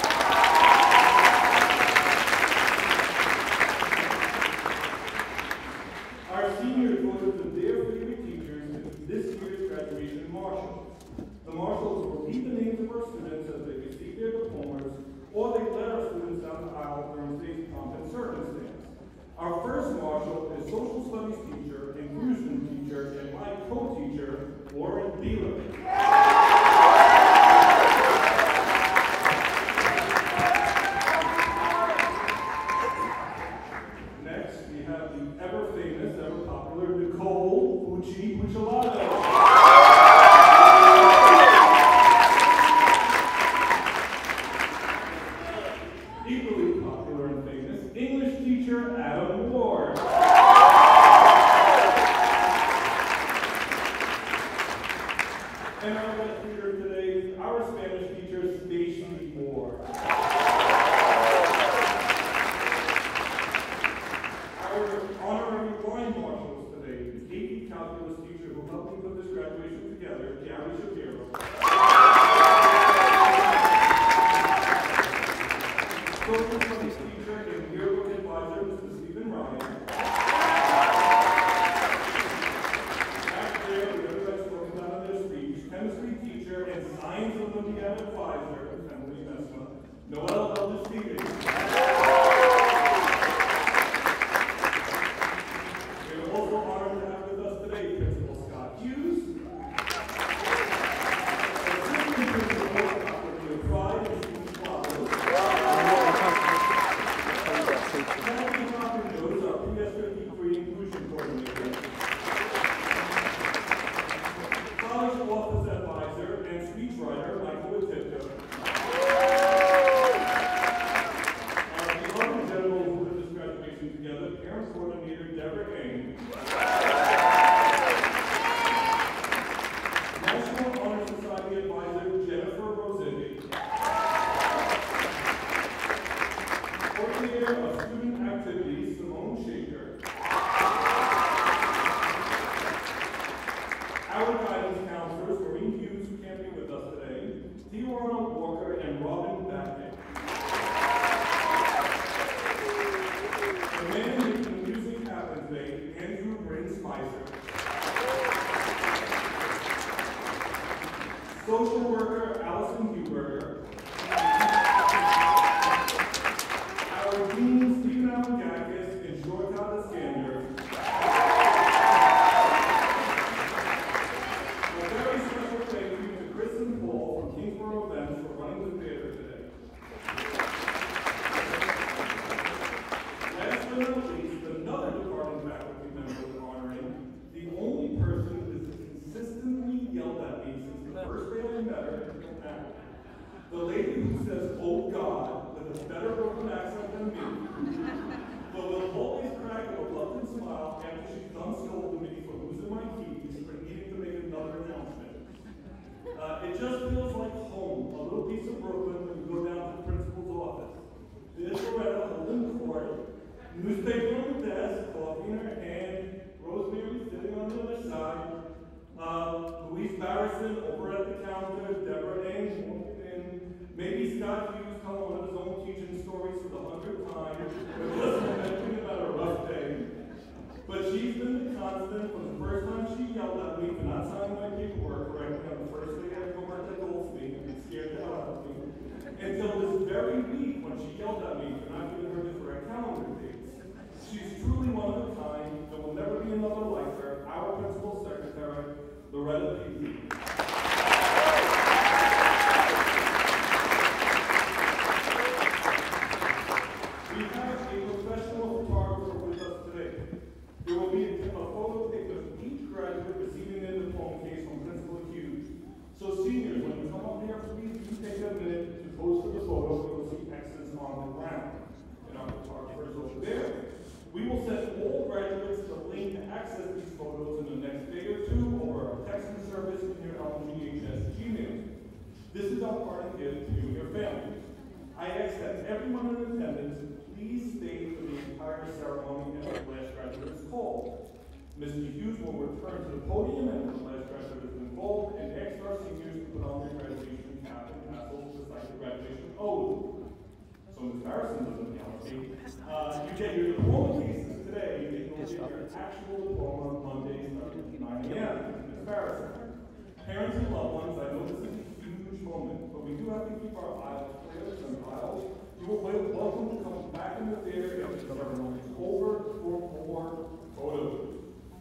Our seniors voted the their favorite teachers to be this year's graduation marshals. The marshals will read the names of our students as they receive their diplomas, or they let our students down the aisle during state pomp and circumstance. Our first marshal is social studies teacher, inclusion teacher, and my co-teacher, Lauren Beeler. Next, we have the ever famous, ever popular Nicole Pucci Pucciolato. Equally popular and famous, English teacher Adam Ward. And our guest speaker today, our Spanish teacher, Stacy Moore. Our honorary line marshals today, the A P calculus teacher who helped me put this graduation together, Gary Shapiro. Social studies teacher and yearbook advisor, Mister Stephen Ryan. Back there, with everybody spoken about in their speech, chemistry teacher and science Olympiad advisor, Emily Messma, Noel Elder Stevens. We are also honored to have with us today Principal Scott Hughes, Assistant Principal Doctor Leo Pride and Susan Flowers. Kathy Robert Jones, our P S fifty-three Inclusion Coordinator. College Office Advisor and Speechwriter, Michael Watipka. Our beloved general who put this graduation together, Parent Coordinator, Deborah King. National Honor Society Advisor, Jennifer Rossetti. Coordinator of Student Activities, Simone Shaker. Our guidance counselors, Maureen Hughes, who can't be with us today, Theorano Walker, and Robin Backett. The man making music happen today, Andrew Bryn Spicer. Social worker, Allison Huberger. The lady who says, "Oh God," with a better broken accent than me, but will always crack a reluctant smile after she's done scolding me for losing my keys for needing to make another announcement. Uh, it just feels like home, a little piece of Brooklyn when you go down to the principal's office. There's Loretta holding court, newspaper on the desk, coffee in her hand, Rosemary sitting on the other side, uh, Louise Barrison over at the counter, Deborah Ames walking in, maybe Scott Hughes telling one of his own teaching stories for the hundredth time, or just mentioning about a rough day. But she's been the constant from the first time she yelled at me for not signing my paperwork correctly on the first day I come at Goldsmith and scared the hell out of me, until this very week when she yelled at me for not giving her the correct calendar dates. She's truly one of a kind. There will never be another like her, our principal secretary, Loretta Peavy. We have a professional photographer with us today. There will be a, a photo taken of each graduate receiving their diploma case from Principal Hughes. So seniors, when you come up here, please do take a minute to pose for the photo. You'll see X's on the ground. And our photographer is over there. We will send all graduates the link to access these photos in the next day or two over our texting service in your L M G H S Gmail. This is our parting gift to you and your families. I ask that everyone in attendance please stay for the entire ceremony as the last graduate is called. Mister Hughes will return to the podium and the last graduate is involved and ask our seniors to put on their graduation cap and tassels to cite the graduation oath. So Miz Harrison doesn't allocate. Uh, you get your diploma cases today, and you'll get your actual diploma Monday starting at nine A M Miz Harrison. Parents and loved ones, I know this is a huge moment, but we do have to keep our aisles clear and aisles. You are welcome to come back in the theater after the ceremony is over for more photos.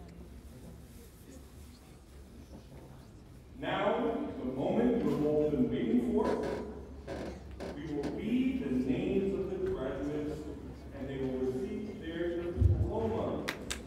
Now, the moment you've all been waiting for. We will read the names of the graduates, and they will receive their diploma.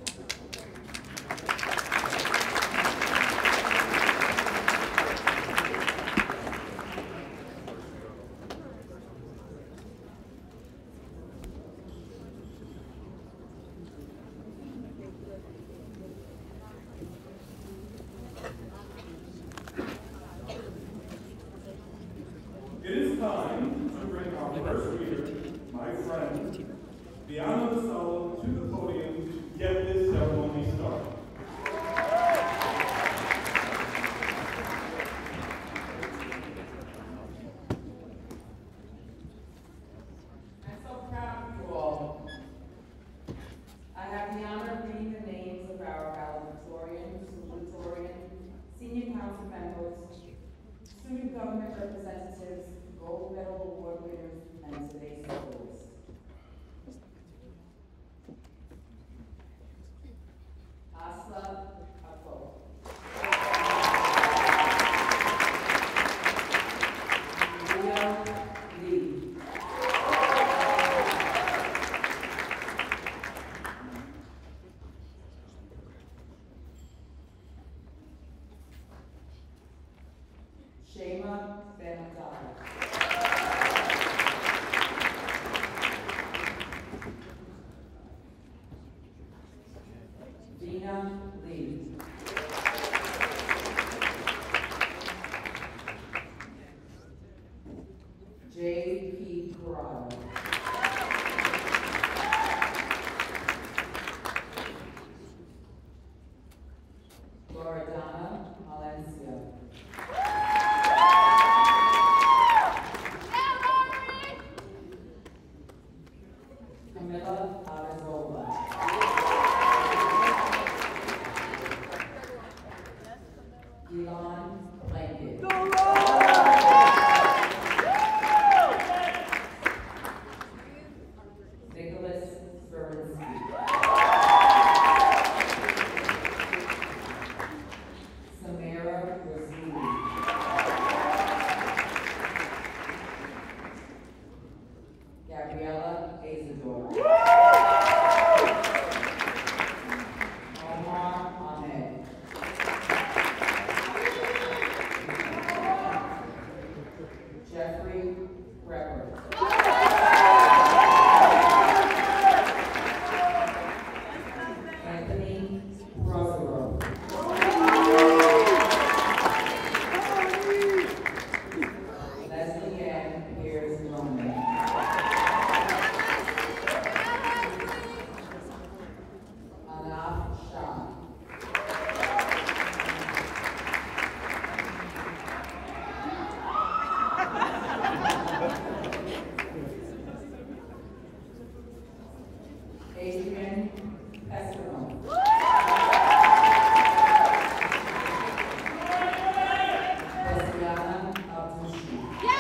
It is time to bring our first reader, my friend, Diana Vassallo, to the podium to get this ceremony started. I'm so proud of you all. I have the honor of reading the names of our valedictorian, salutatorian, senior council members, student government representatives, gold medal award winners, and today's soloists. Asla Akko. Leah Lee. Shema Benatar. Dina Lee. J P Corrado. Loredana Valencia. Camilla Arizova. Elon Blanket. Jeffrey Gregory. Anthony Rosero. Leslie Ann Pierce Roman. Anaf Shah. Adrian Espino. Jessiana Abdushi.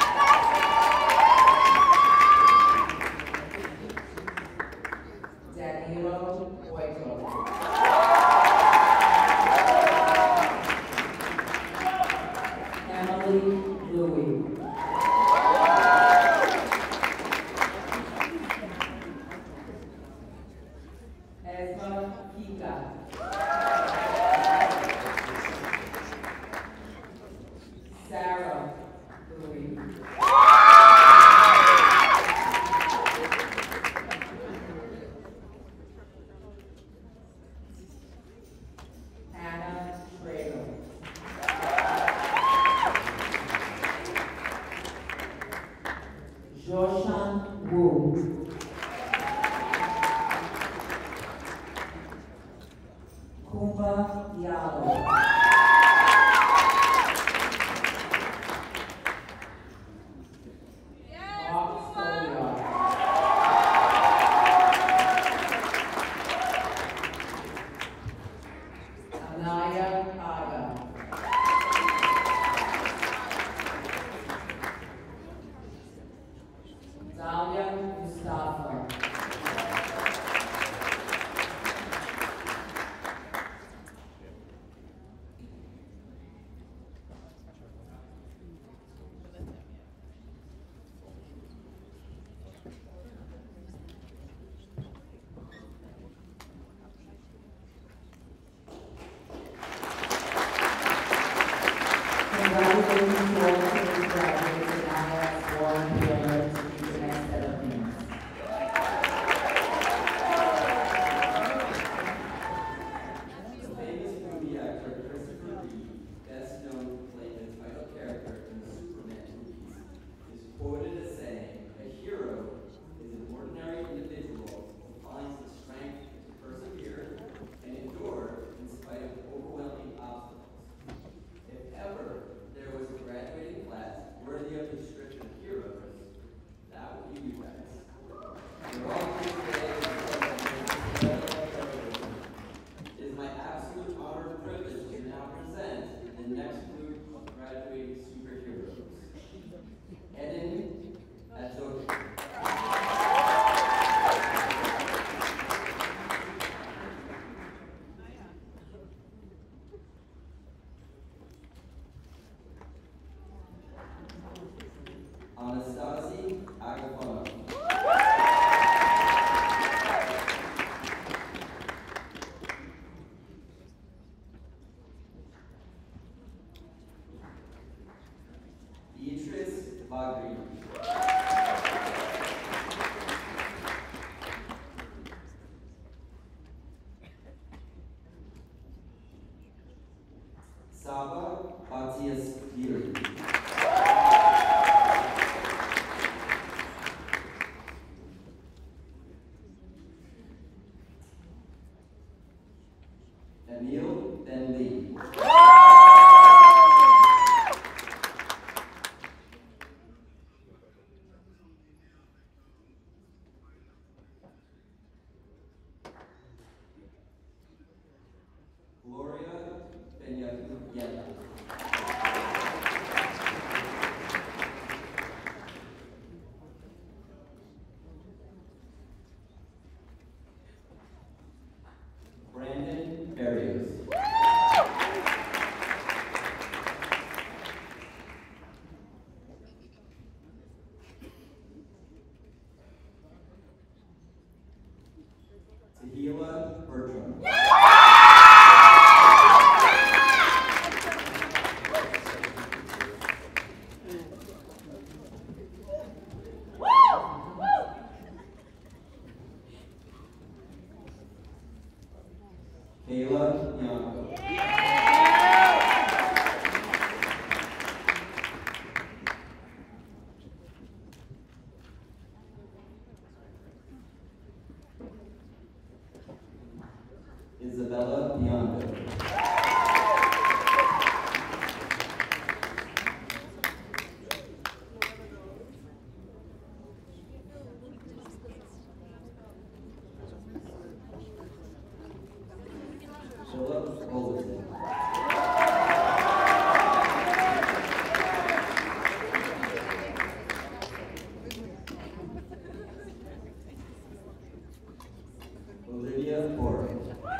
Danilo Boyko. Emily Louie. Esma Kika. Sarah Louie. Hannah Schrader. Joshan Wu. Kumba Yalo. Mark Stolyard. Anaya Aga. Dalia Mustafa. Congratulations to all of the graduates and now have sworn together to be the next set of names. The famous movie actor Christopher Reeve, best known for playing the title character in the Superman movies, is quoted as saying, "A hero is an ordinary individual who finds the strength to persevere and endure in spite of overwhelming obstacles." If ever there was a graduating class worthy of the description of heroes, that would be you guys. You're all here today because of it is my absolute honor and privilege to now present the next group of graduating superheroes. Eden Azoki. Anastasi Agafonov. Beatrice Bagri. Saba Batias Giri. Emil Ben Lee. Gloria Benyakuyeta. Brandon Barrios. Tahila Bertram. Biondo. Philip Overton. Olivia Borg.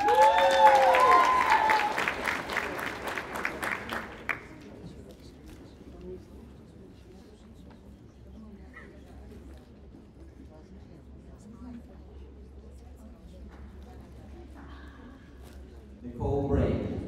Nicole Brain.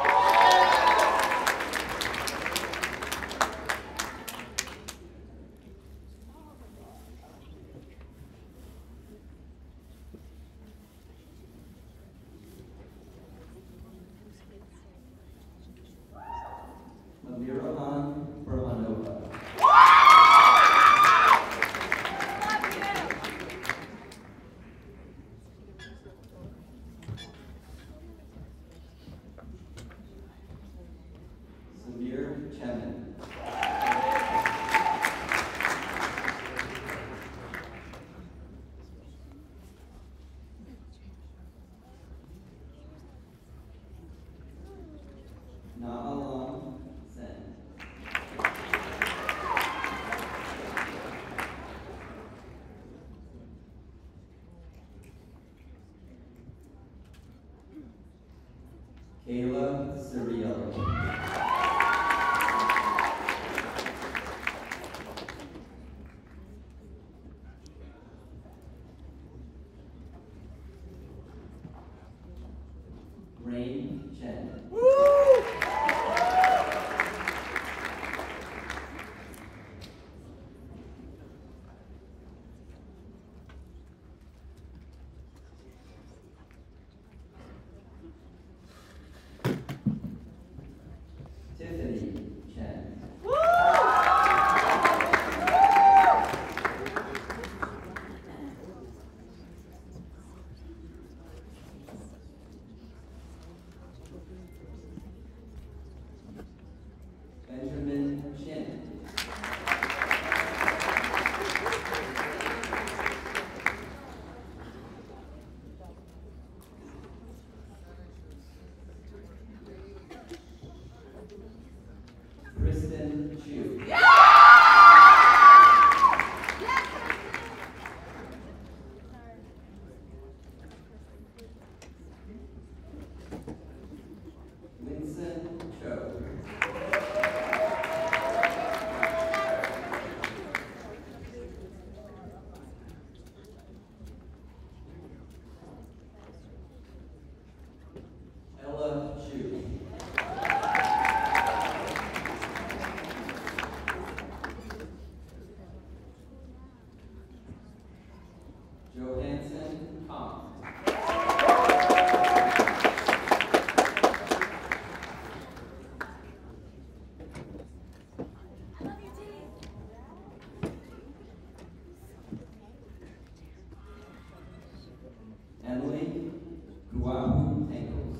Amirahan Burmanova. Samir Chemin. Naalam Sen. Kayla Ciriello. Rain Chen. Tiffany Chen. Benjamin Chin. Kristen Chu. Winston Cho. Ella Chu. Johansson Kong. Emily Guahu Tangles.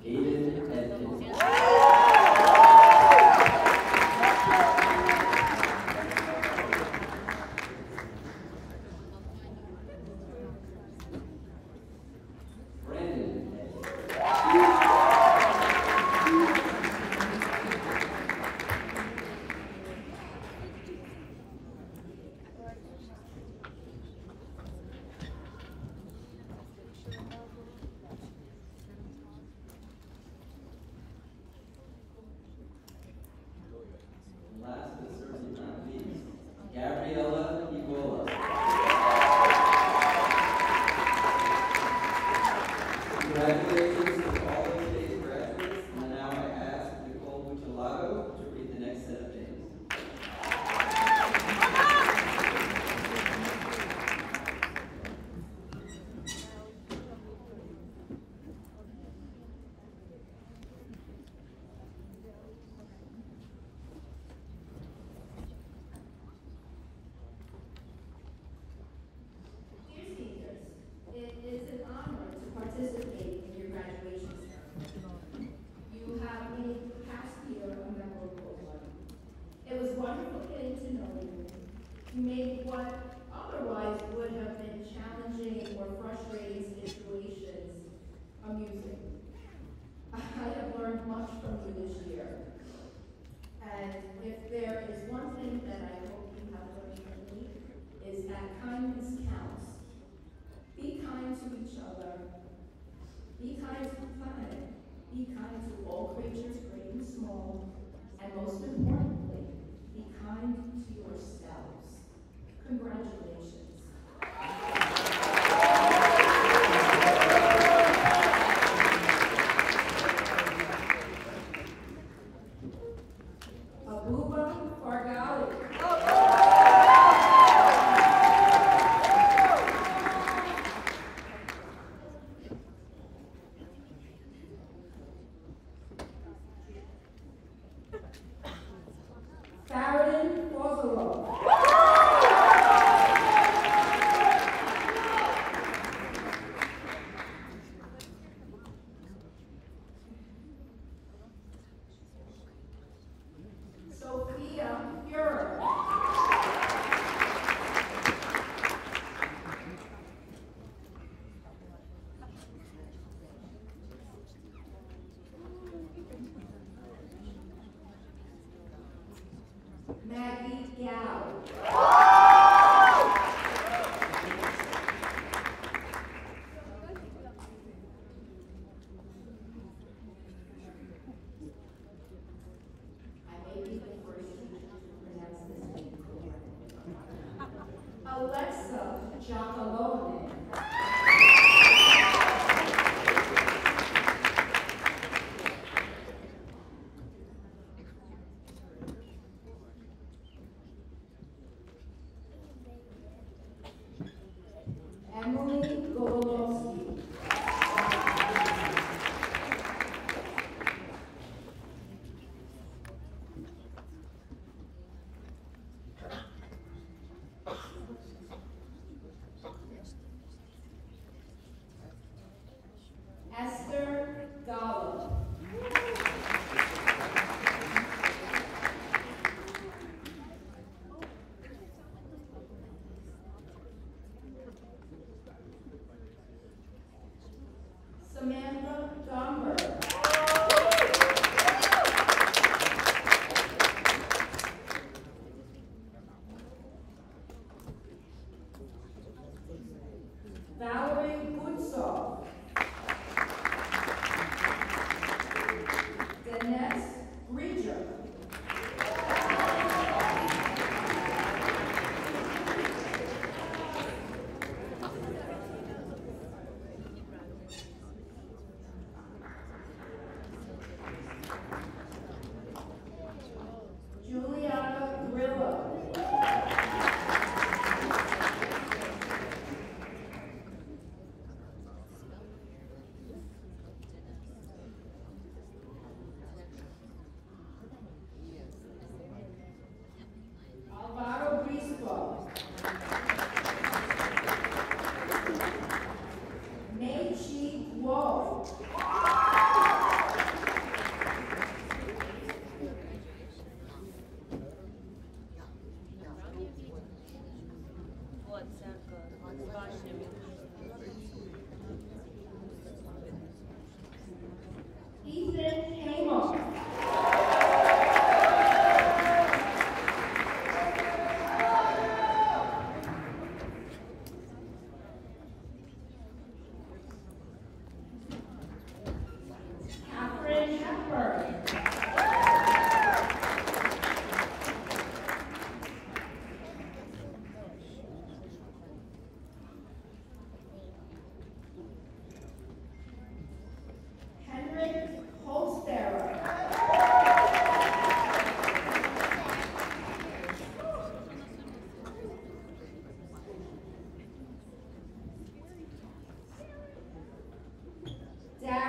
Aiden Edmonds. Brandon last but certainly not least, Gabriella Evola. Congratulations to all of today's graduates, and now I ask Nicole Buchelago to read the next set of names. Dear seniors, it is an honor to participate in your graduation ceremony. You have made the past year a memorable one. It was wonderful getting to know you. You made what otherwise would have been challenging or frustrating situations amusing. I have learned much from you this year. And if there is one thing that I hope you have learned from me, is that kindness counts. Be kind to each other. Be kind to the planet. Be kind to all creatures, great and small. And most importantly, be kind to yourselves. Congratulations. Abuba Fargali. Fariden Kozarov. Sophia Fuhrer. Maggie Gao. I may be the first teacher to pronounce this name correctly. Alexa Giacalone. Emily Gobolowski.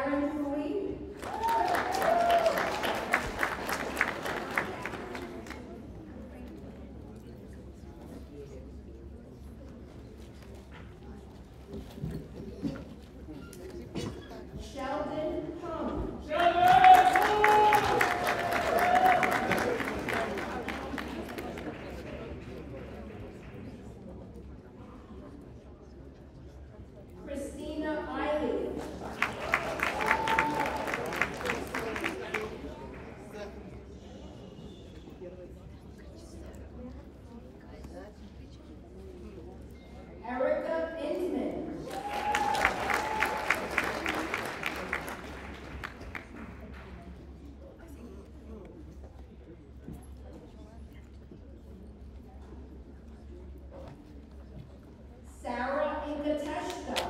Sharon Hui. Sheldon Hung. Christina Eiley. Erica Intman. Sarah Ingateshka.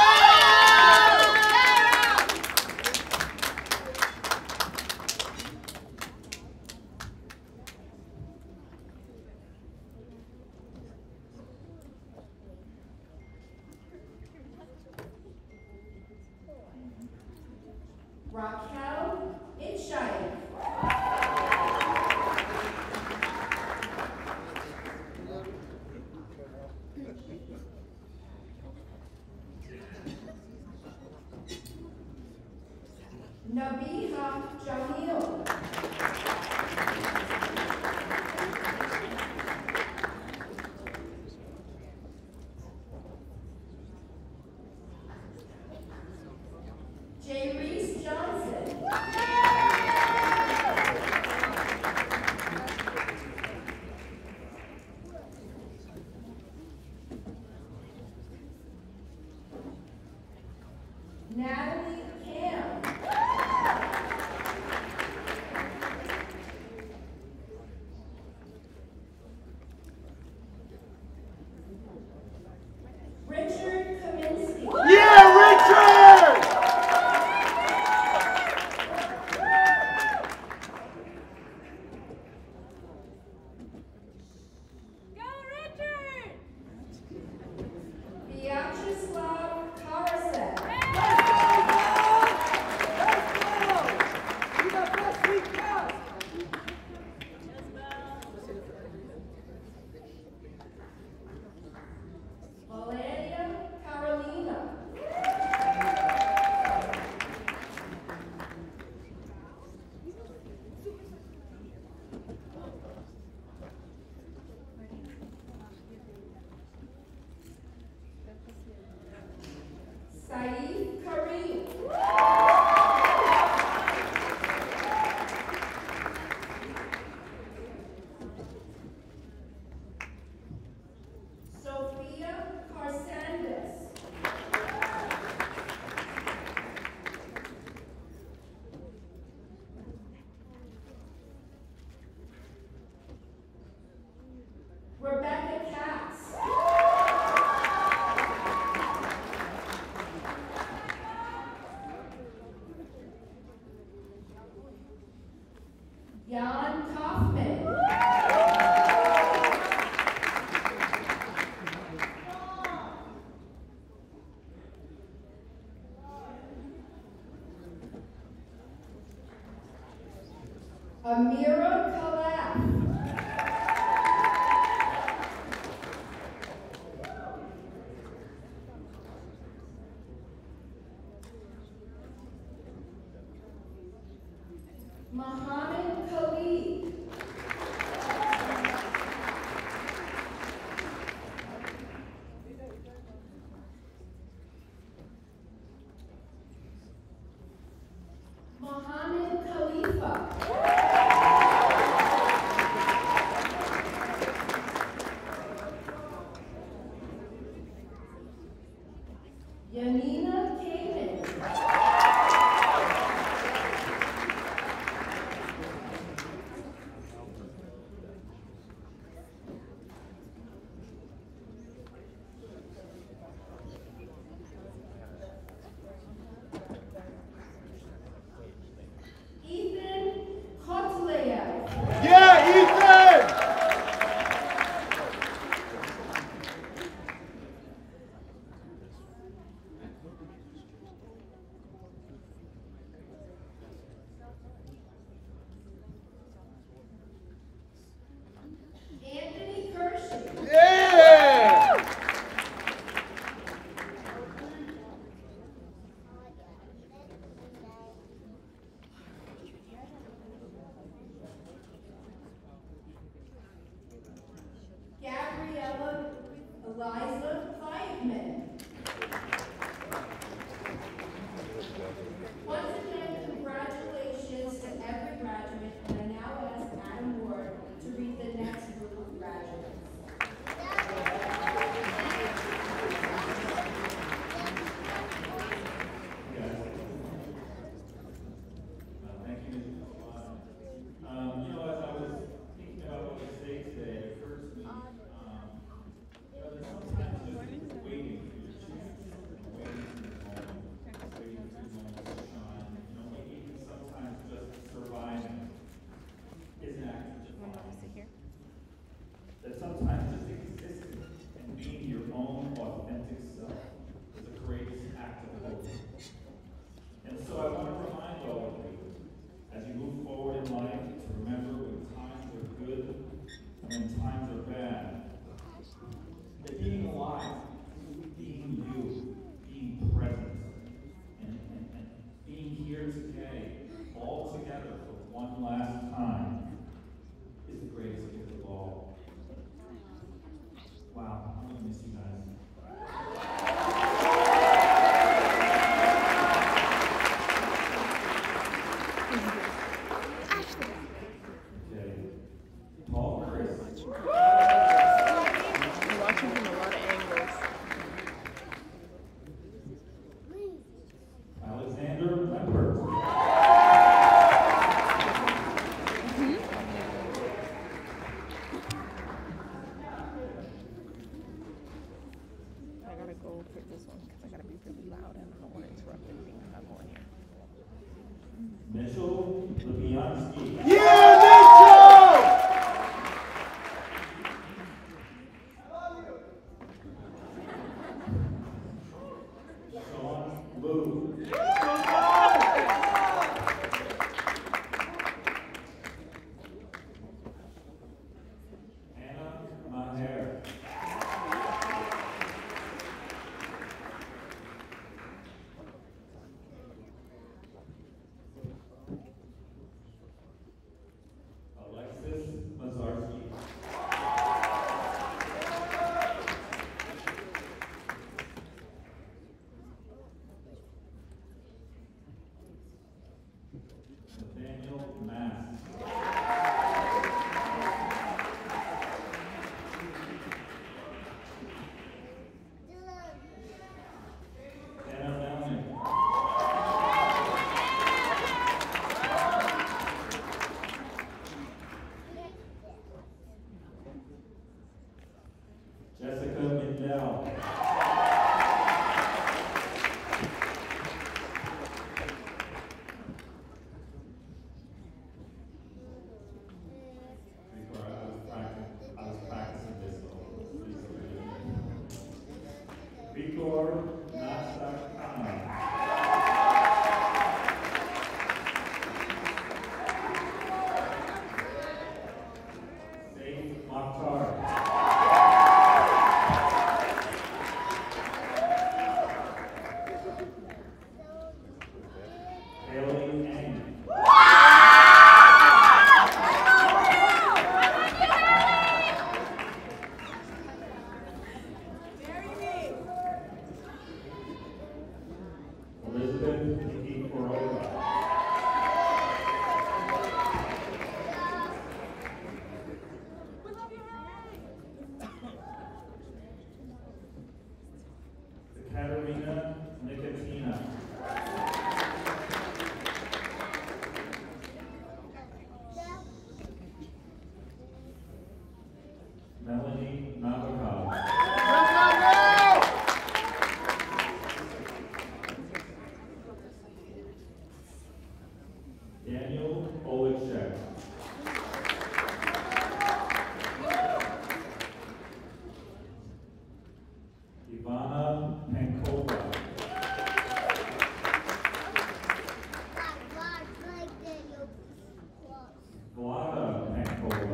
Raquel Itchai. Nabiha Jamil. J. Reese Johnson. Natalie Cam. Richard Kaminsky. Yeah, Richard! Vyacheslav Karasev. Valeria Carolina. Saeed Kareem. Sophia Carsandes. Rebecca Katz. Jan Kaufman. Amira Kalaf. Mohammed Khalid. Mohammed Khalifa. Yanina Kamen. Ethan today, all together for one last time, is the greatest gift of all. Wow, I'm gonna miss you guys. Okay. Paul Chris. I'm watching from a lot of angles. Alexander Lempert. I gotta go for this one because I gotta be really loud and I don't want to interrupt anything I have on here. Mitchell Lebianski. Yeah, Mitchell! Sean Lou. Anna Maher. Alexis Mazarski. Nathaniel Mass. Anna Melnick. Jessica Mindell. Before I was practicing, I was practicing this so please forgive me. Victor Nasakana. Saif Mokhtar. Haley Ang. Elizabeth Nikki Corolla. Katerina Nicotina. Melanie Nabokov. Daniel Olichek. Ivana Pankova. Vlada Pankova.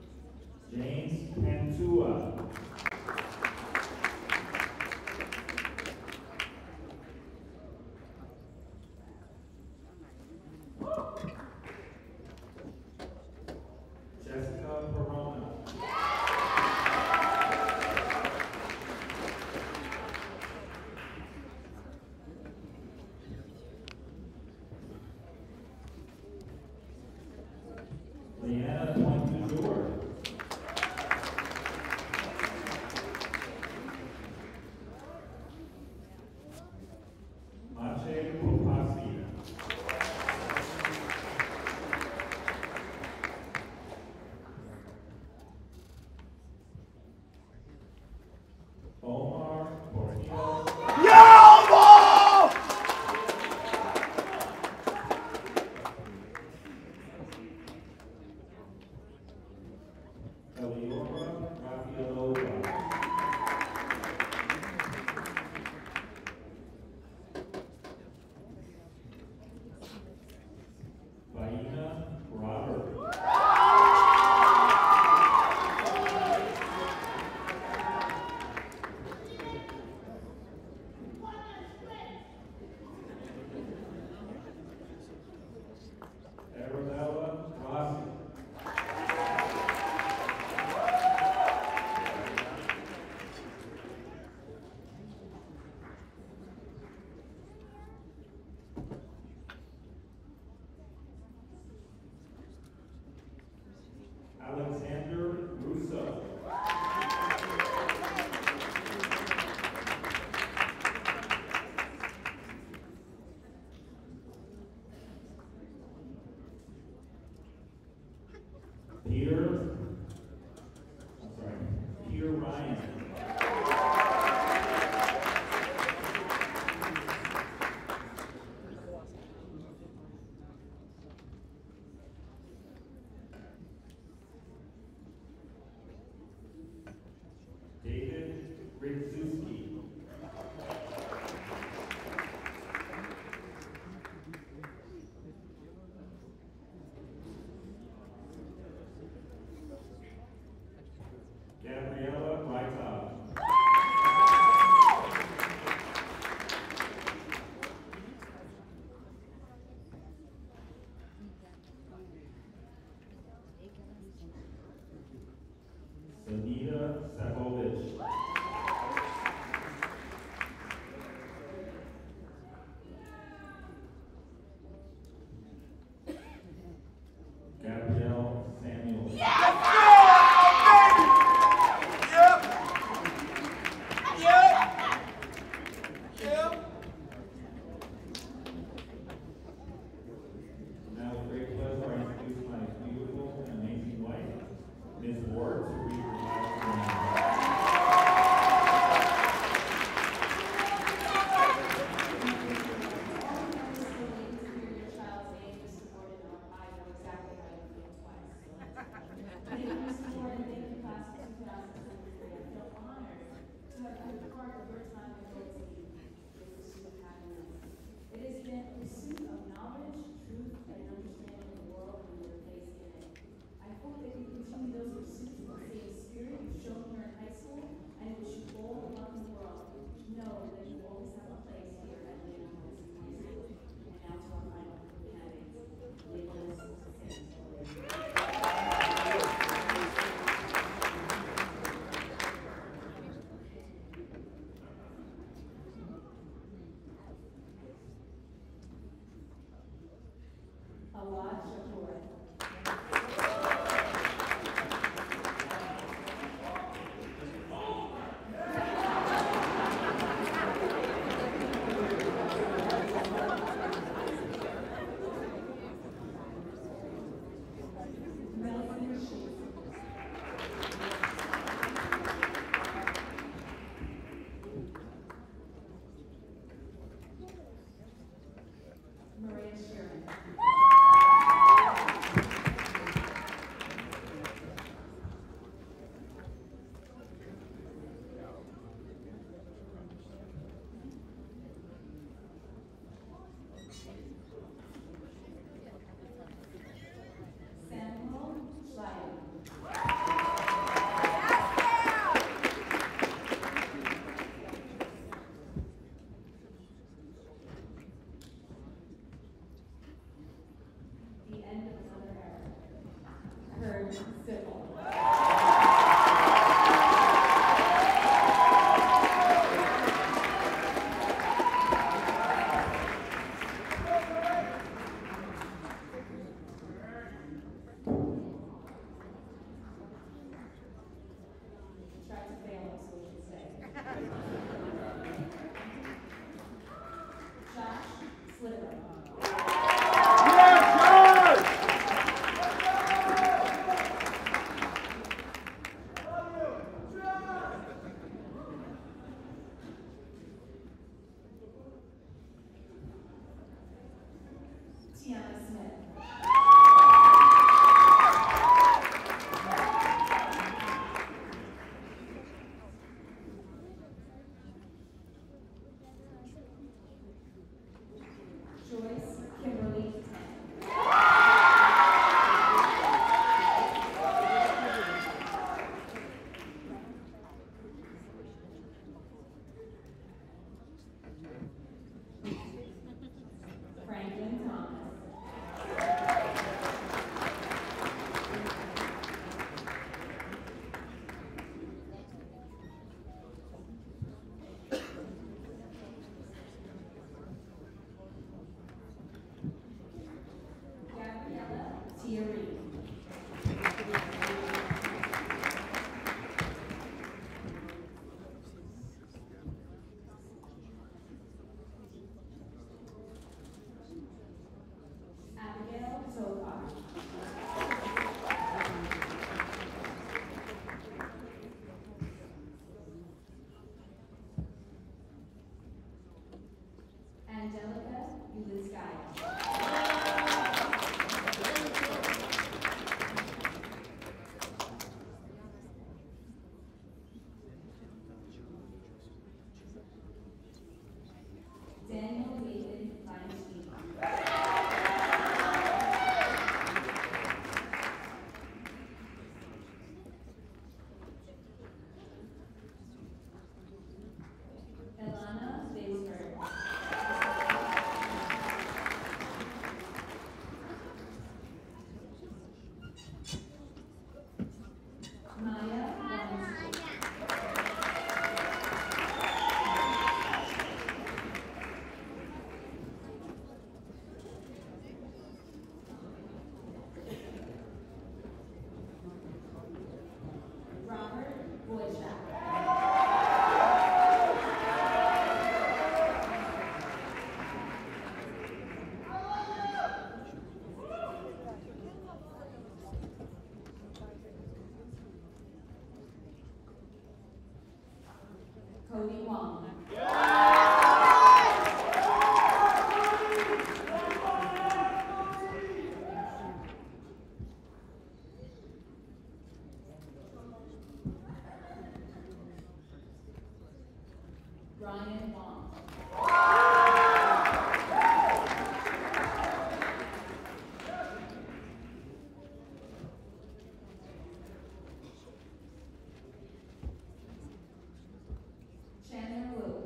James Pantua. David Ridzuski. Gabriella Reitag. Anita Sakovich. Gabrielle Samuel. Now, with great pleasure, I introduce my beautiful and amazing wife, Miz Ward, to read her last name. It has been a pursuit of knowledge, truth, and understanding the world and your place in it. I hope that you continue those pursuits in the same spirit you've shown here in high school, and wish you all the luck in the world. Know that you always have a place here at Lincoln High School. And now to our final candidates, Nicholas Santos. Awad Shakur. Melvin Sheets. Maria Sheeran. Samuel Schleier. The end of another era. Heard Sybil. Tried to fail him, so we should say. Josh Sliver. Tiana Smith. Joyce Kimberly Tang. Franklin Thomas. Cody Wong. Ryan Wong. Chandler Wu.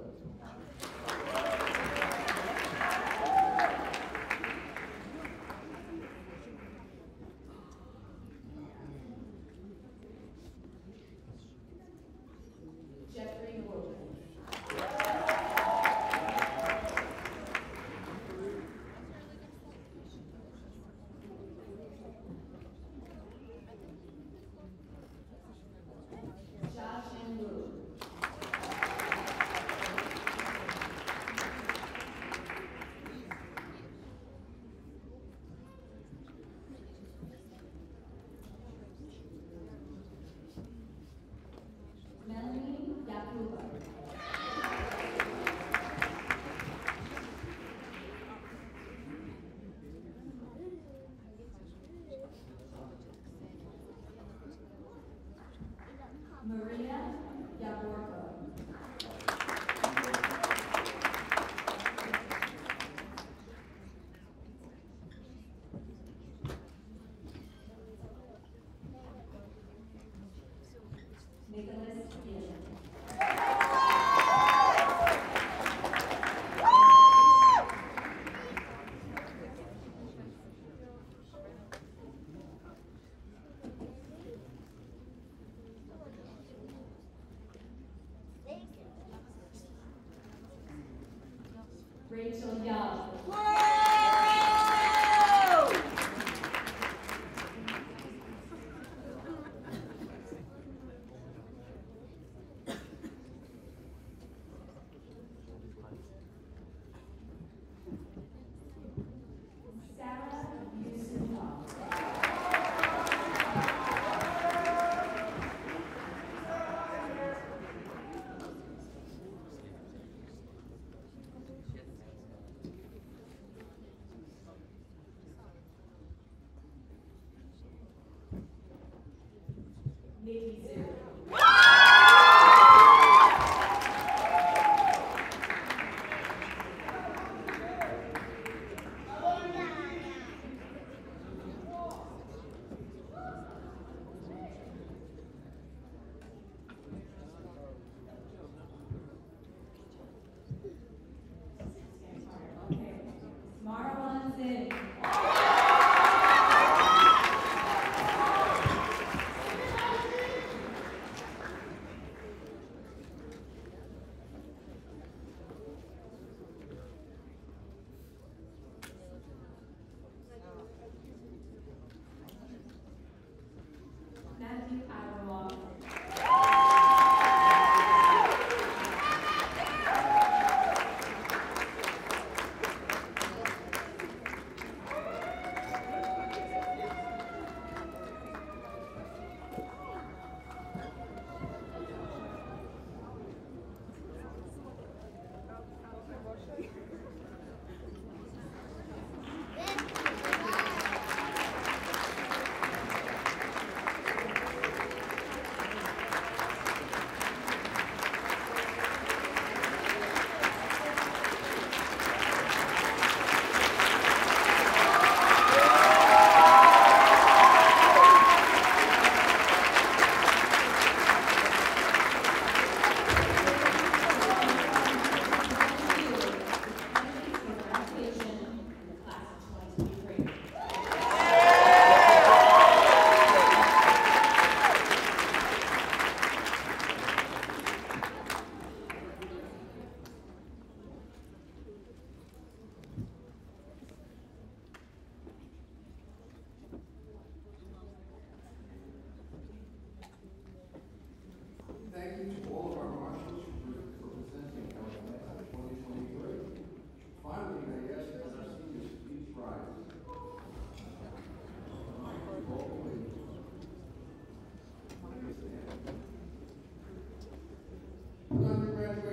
Jeffrey Wu. Josh and Wu. Melanie Yakuba. Maria Yaborko. Nicholas Gill. Rachel Young. Sarah Yusufa. Nikki Zhu. Okay. Marwan Zin.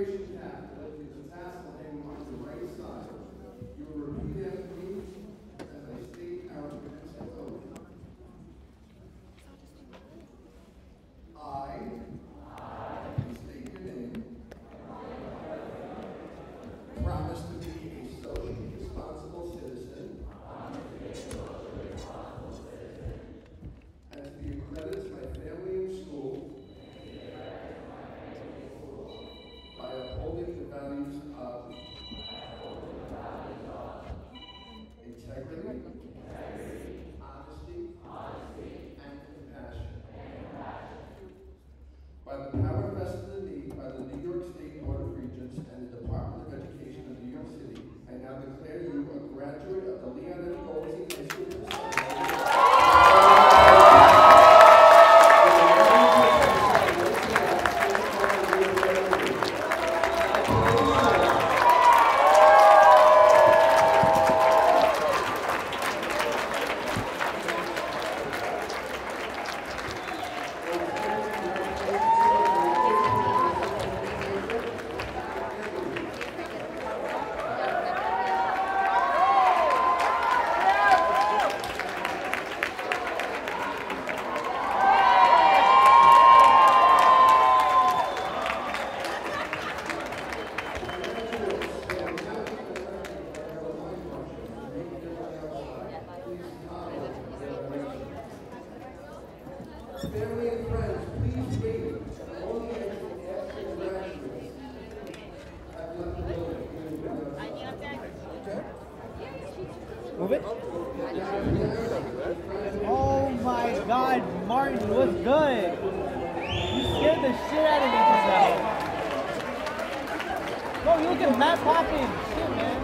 graduation cap with the tassel hanging on the right side. You will repeat after me as I state our commencement oath. I, I state your name, promise to be a socially responsible citizen, and to be a credit to my family and school by upholding the values of integrity, honesty, and compassion. By the power vested in me by the New York State Board of Regents and the Department of Education of New York City, I now declare you a graduate of the Leon F. Goldstein High School. Family and friends, please wait. Only as after graduates have left the building. Move it. Oh my God, Martin, what's good? You scared the shit out of me just now. Bro, you look at Matt Poppins. Shit, man.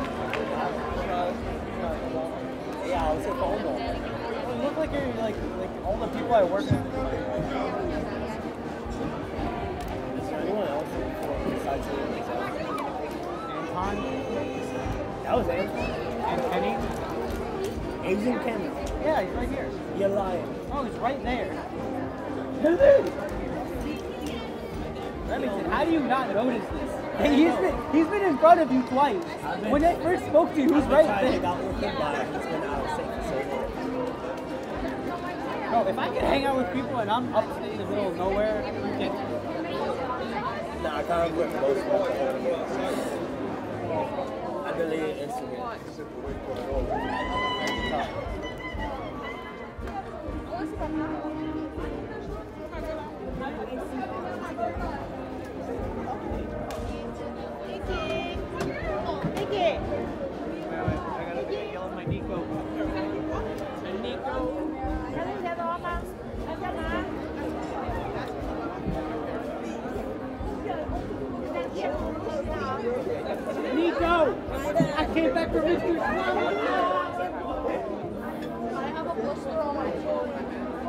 Yeah, I was at home. You look like you're like like all the people I work with. Is there anyone else besides you? Anton? That was Anton. And Kenny? Asian Kenny. Yeah, he's right here. You're lying. Oh, he's right there. Remington, how do you not notice this? Hey, he's been he's been in front of you twice. When I first spoke to you, he was right there. Bro, if I can hang out with people and I'm upstate in the middle of nowhere, you can. Nah, I can't with most of I delete Instagram. Nicky! I gotta yell at my Nico. And Nico. Nico! I came back from Mister I have a blister on my shoulder.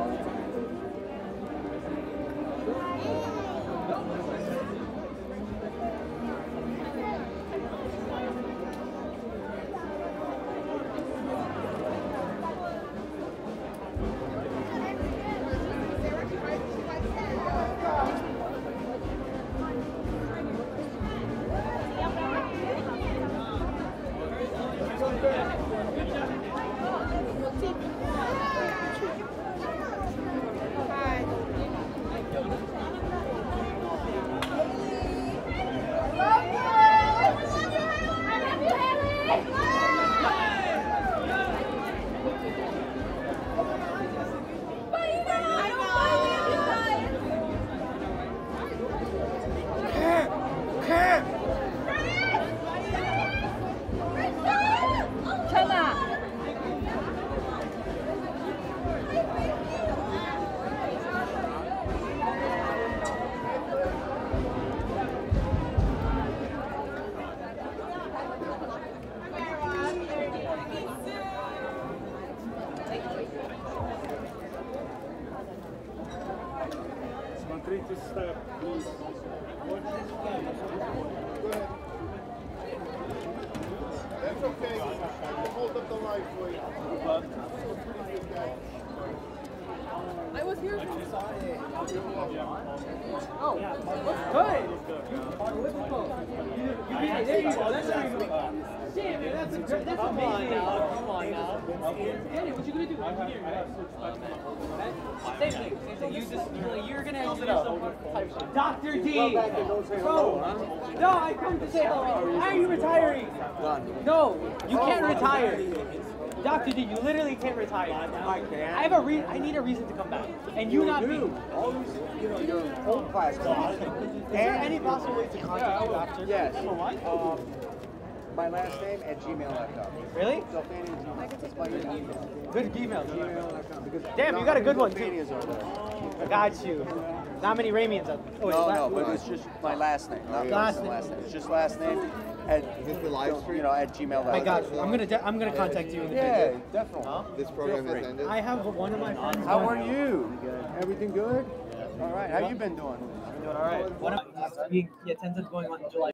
Смотрите, степ, please. That's okay. I'll hold up the line for you. I was here. Oh, what's good? go. That's where you go. Damn, man, that's a great. That's amazing. Come on now. Come on now. Danny, what you gonna do? Engineering, right? Same thing. Same thing. You just you're, you're gonna engineer some type shit. Doctor D. Bro. No, I come to say hello. Why are you retiring? No, you can't retire. Doctor D, you literally can't retire. I can. I have a re I need a reason to come back, and you, you not do. me. Always, you know, your old class class. Is there any possible way to contact you after? Yes. Number one. Um, my last name at gmail dot com. Really? So Fanny, that's my email. Good email. gmail dot com. Because damn, you got a good one too. I got you. Not many Ramians up. Oh, no, no, but it's just my last name. Not last name. Last name. It's just last name. At, is this the live stream? You know, at gmail dot com. I got you. I'm gonna de I'm gonna contact you in the yeah, video. Definitely. Huh? This program has ended. I have one of my friends. How are you? Everything good? Yeah. All right. How you been doing? I'm doing all right. One of yeah, Tenzin's going on in July.